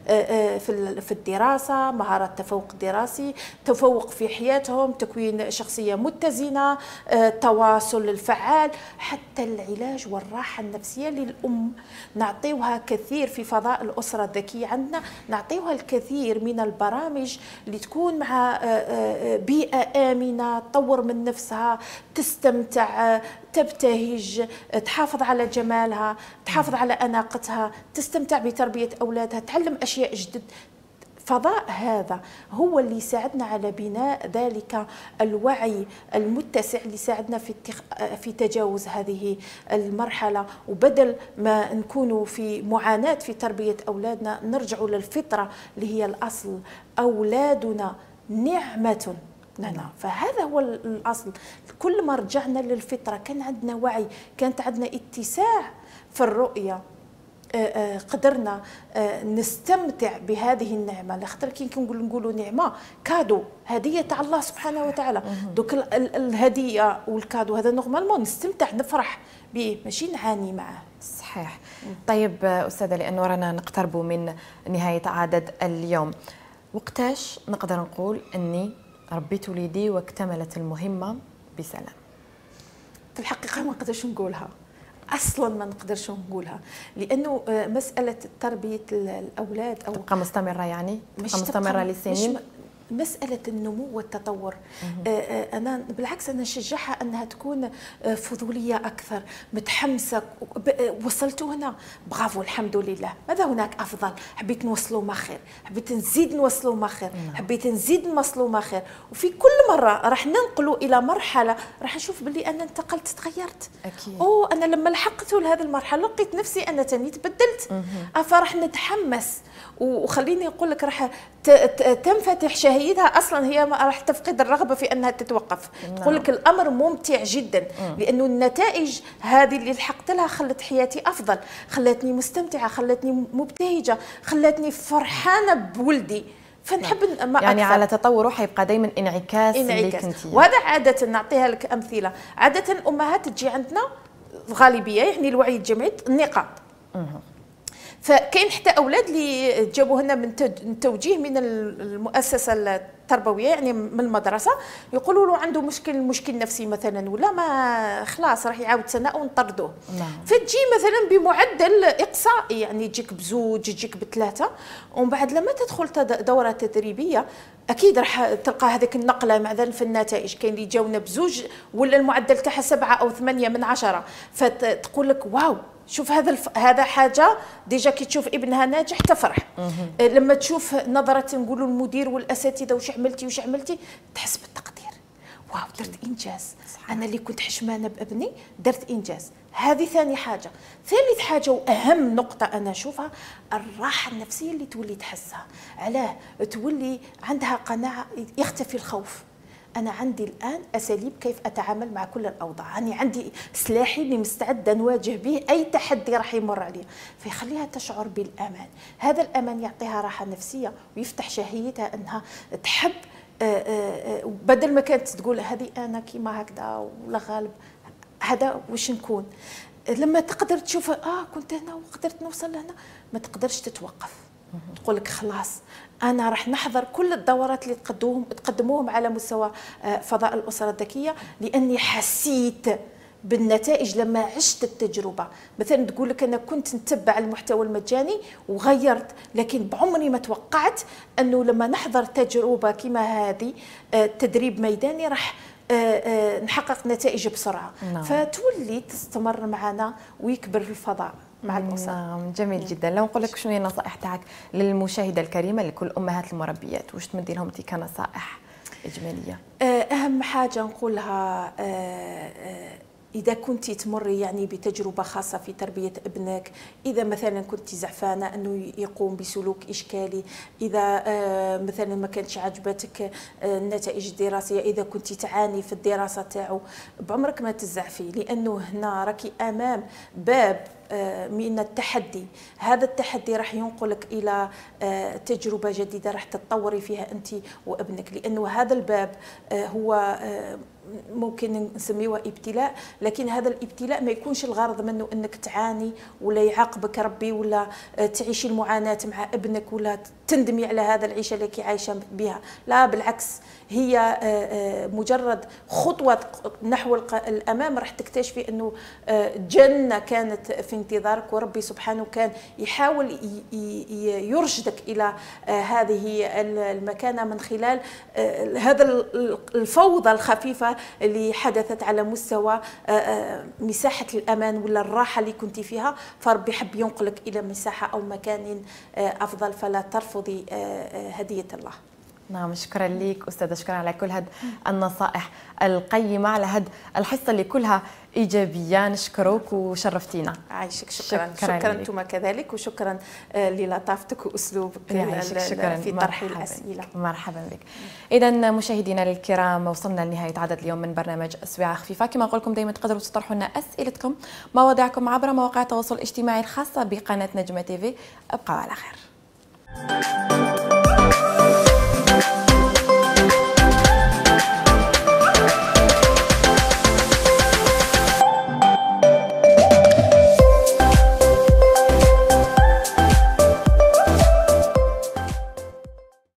في الدراسة، مهارات التفوق الدراسي، تفوق في حياتهم، تكوين شخصية متزنة، التواصل الفعال، حتى العلاج والراحة النفسية للأم. نعطيوها كثير في فضاء الأسرة الذكية عندنا، نعطيوها الكثير من البرامج اللي تكون مع بيئة آمنة، تطور من نفسها، تستمتع، تبتهج، تحافظ على جمالها، تحافظ على أناقتها، تستمتع بتربية أولادها، تعلم أشياء جدد. فضاء هذا هو اللي يساعدنا على بناء ذلك الوعي المتسع اللي يساعدنا في تجاوز هذه المرحلة، وبدل ما نكونوا في معاناة في تربية أولادنا نرجع للفطرة اللي هي الأصل. أولادنا نعمة لنا، فهذا هو الأصل. كل ما رجعنا للفطرة كان عندنا وعي، كانت عندنا اتساع في الرؤية، قدرنا نستمتع بهذه النعمة. لخاطر كي نقولوا نعمة كادو، هدية تاع الله سبحانه وتعالى. دوك الهدية والكادو هذا نورمالمون نستمتع نفرح به، ماشي نعاني معه. صحيح. طيب أستاذة، لأنه رانا نقتربوا من نهاية عدد اليوم، وقتاش نقدر نقول أني ربيت وليدي واكتملت المهمة بسلام؟ في الحقيقة ما نقدرش نقولها، اصلا ما نقدرش نقولها، لانه مساله تربيه الاولاد او تبقى مستمره، يعني تبقى مستمره لسنين. مسألة النمو والتطور. أنا بالعكس أنا نشجعها أنها تكون فضولية أكثر، متحمسة. وصلتوا هنا، برافو، الحمد لله، ماذا هناك أفضل؟ حبيت نوصلوا ما خير، حبيت نزيد نوصلوا ما خير، حبيت نزيد نوصلوا ما خير. وفي كل مرة راح ننقلوا إلى مرحلة راح نشوف باللي أنا انتقلت، تغيرت. أكيد. أنا لما لحقت لهذه المرحلة لقيت نفسي أنا تاني تبدلت. فراح نتحمس، وخليني نقول لك راح تنفتح شهيتها. اصلا هي راح تفقد الرغبه في انها تتوقف. تقول لك الامر ممتع جدا، لانه النتائج هذه اللي لحقت لها خلت حياتي افضل، خلتني مستمتعه، خلتني مبتهجه، خلتني فرحانه بولدي. فنحب ما يعني أكثر. على تطوره حيبقى دائما انعكاس اللي كنتي. وهذا عاده نعطيها لك امثله. عاده الامهات تجي عندنا الغالبيه، يعني الوعي الجمعي، النقاط. فكاين حتى اولاد اللي جابوه لنا من توجيه من المؤسسه التربويه، يعني من المدرسه، يقولوا له عنده مشكل نفسي مثلا، ولا ما خلاص راح يعاود سنه ونطردوه. فتجي مثلا بمعدل اقصائي، يعني يجيك بزوج، يجيك بثلاثه، ومن بعد لما تدخل دوره تدريبيه اكيد راح تلقى هذيك النقله مثلا في النتائج. كاين اللي جاونا بزوج ولا المعدل تاعها 7 أو 8 من 10، فتقول لك واو، شوف هذا حاجه ديجا كي تشوف ابنها ناجح تفرح. لما تشوف نظره نقولوا المدير والاساتذه وش عملتي تحس بالتقدير. واو، درت انجاز. انا اللي كنت حشمانه بابني درت انجاز. هذه ثاني حاجه. ثالث حاجه واهم نقطه انا اشوفها، الراحه النفسيه اللي تولي تحسها. علاه؟ تولي عندها قناعه، يختفي الخوف. أنا عندي الآن أساليب كيف أتعامل مع كل الأوضاع، يعني عندي سلاحي اللي مستعدة نواجه به أي تحدي راح يمر عليه، فيخليها تشعر بالأمان. هذا الأمان يعطيها راحة نفسية ويفتح شهيتها أنها تحب. بدل ما كانت تقول هذه أنا كيما هكذا ولا غالب، هذا وش نكون. لما تقدر تشوف كنت هنا وقدرت نوصل لهنا، ما تقدرش تتوقف. تقول لك خلاص أنا راح نحضر كل الدورات اللي تقدموهم على مستوى فضاء الأسرة الذكية، لأني حسيت بالنتائج لما عشت التجربة. مثلا تقول لك أنا كنت نتبع المحتوى المجاني وغيرت، لكن بعمري ما توقعت أنه لما نحضر تجربة كما هذه، تدريب ميداني، راح نحقق نتائج بسرعة. فتولي تستمر معنا ويكبر الفضاء مع الأسرة. نعم، جميل جدا. لو نقول لك شنو هي النصائح تاعك للمشاهدة الكريمة، لكل أمهات المربيات، واش تمدي لهم كنصائح إجمالية؟ أهم حاجة نقولها، إذا كنت تمري يعني بتجربة خاصة في تربية ابنك، إذا مثلا كنت زعفانة أنه يقوم بسلوك إشكالي، إذا مثلا ما كانتش عجبتك النتائج الدراسية، إذا كنت تعاني في الدراسة تاعو، بعمرك ما تزعفي، لأنه هنا راكي أمام باب من التحدي. هذا التحدي راح ينقلك إلى تجربة جديدة راح تتطوري فيها أنت وابنك، لأنه هذا الباب هو ممكن نسميه ابتلاء، لكن هذا الابتلاء ما يكونش الغرض منه انك تعاني ولا يعاقبك ربي ولا تعيشي المعاناة مع ابنك ولا تندمي على هذا العيشة اللي عايشة بها. لا بالعكس، هي مجرد خطوة نحو الأمام راح تكتشفي أنه جنة كانت في انتظارك، وربي سبحانه كان يحاول يرشدك إلى هذه المكانة من خلال هذا الفوضى الخفيفة اللي حدثت على مستوى مساحة الأمان ولا الراحة اللي كنت فيها، فربي حب ينقلك إلى مساحة أو مكان أفضل، فلا ترفضي هدية الله. نعم، شكرا لك أستاذة، شكرا على كل هذه النصائح القيمة، على هذه الحصة اللي كلها إيجابية. نشكرك وشرفتينا. عايشك. شكرا أنتم كذلك، وشكرا للطافتك وأسلوبك في طرح الأسئلة. مرحبا بك. إذا مشاهدينا الكرام، وصلنا لنهاية عدد اليوم من برنامج سويعة خفيفة. كما نقول لكم دائما تقدروا تطرحوا لنا أسئلتكم، مواضيعكم عبر مواقع التواصل الاجتماعي الخاصة بقناة نجمة تيفي. ابقوا على خير.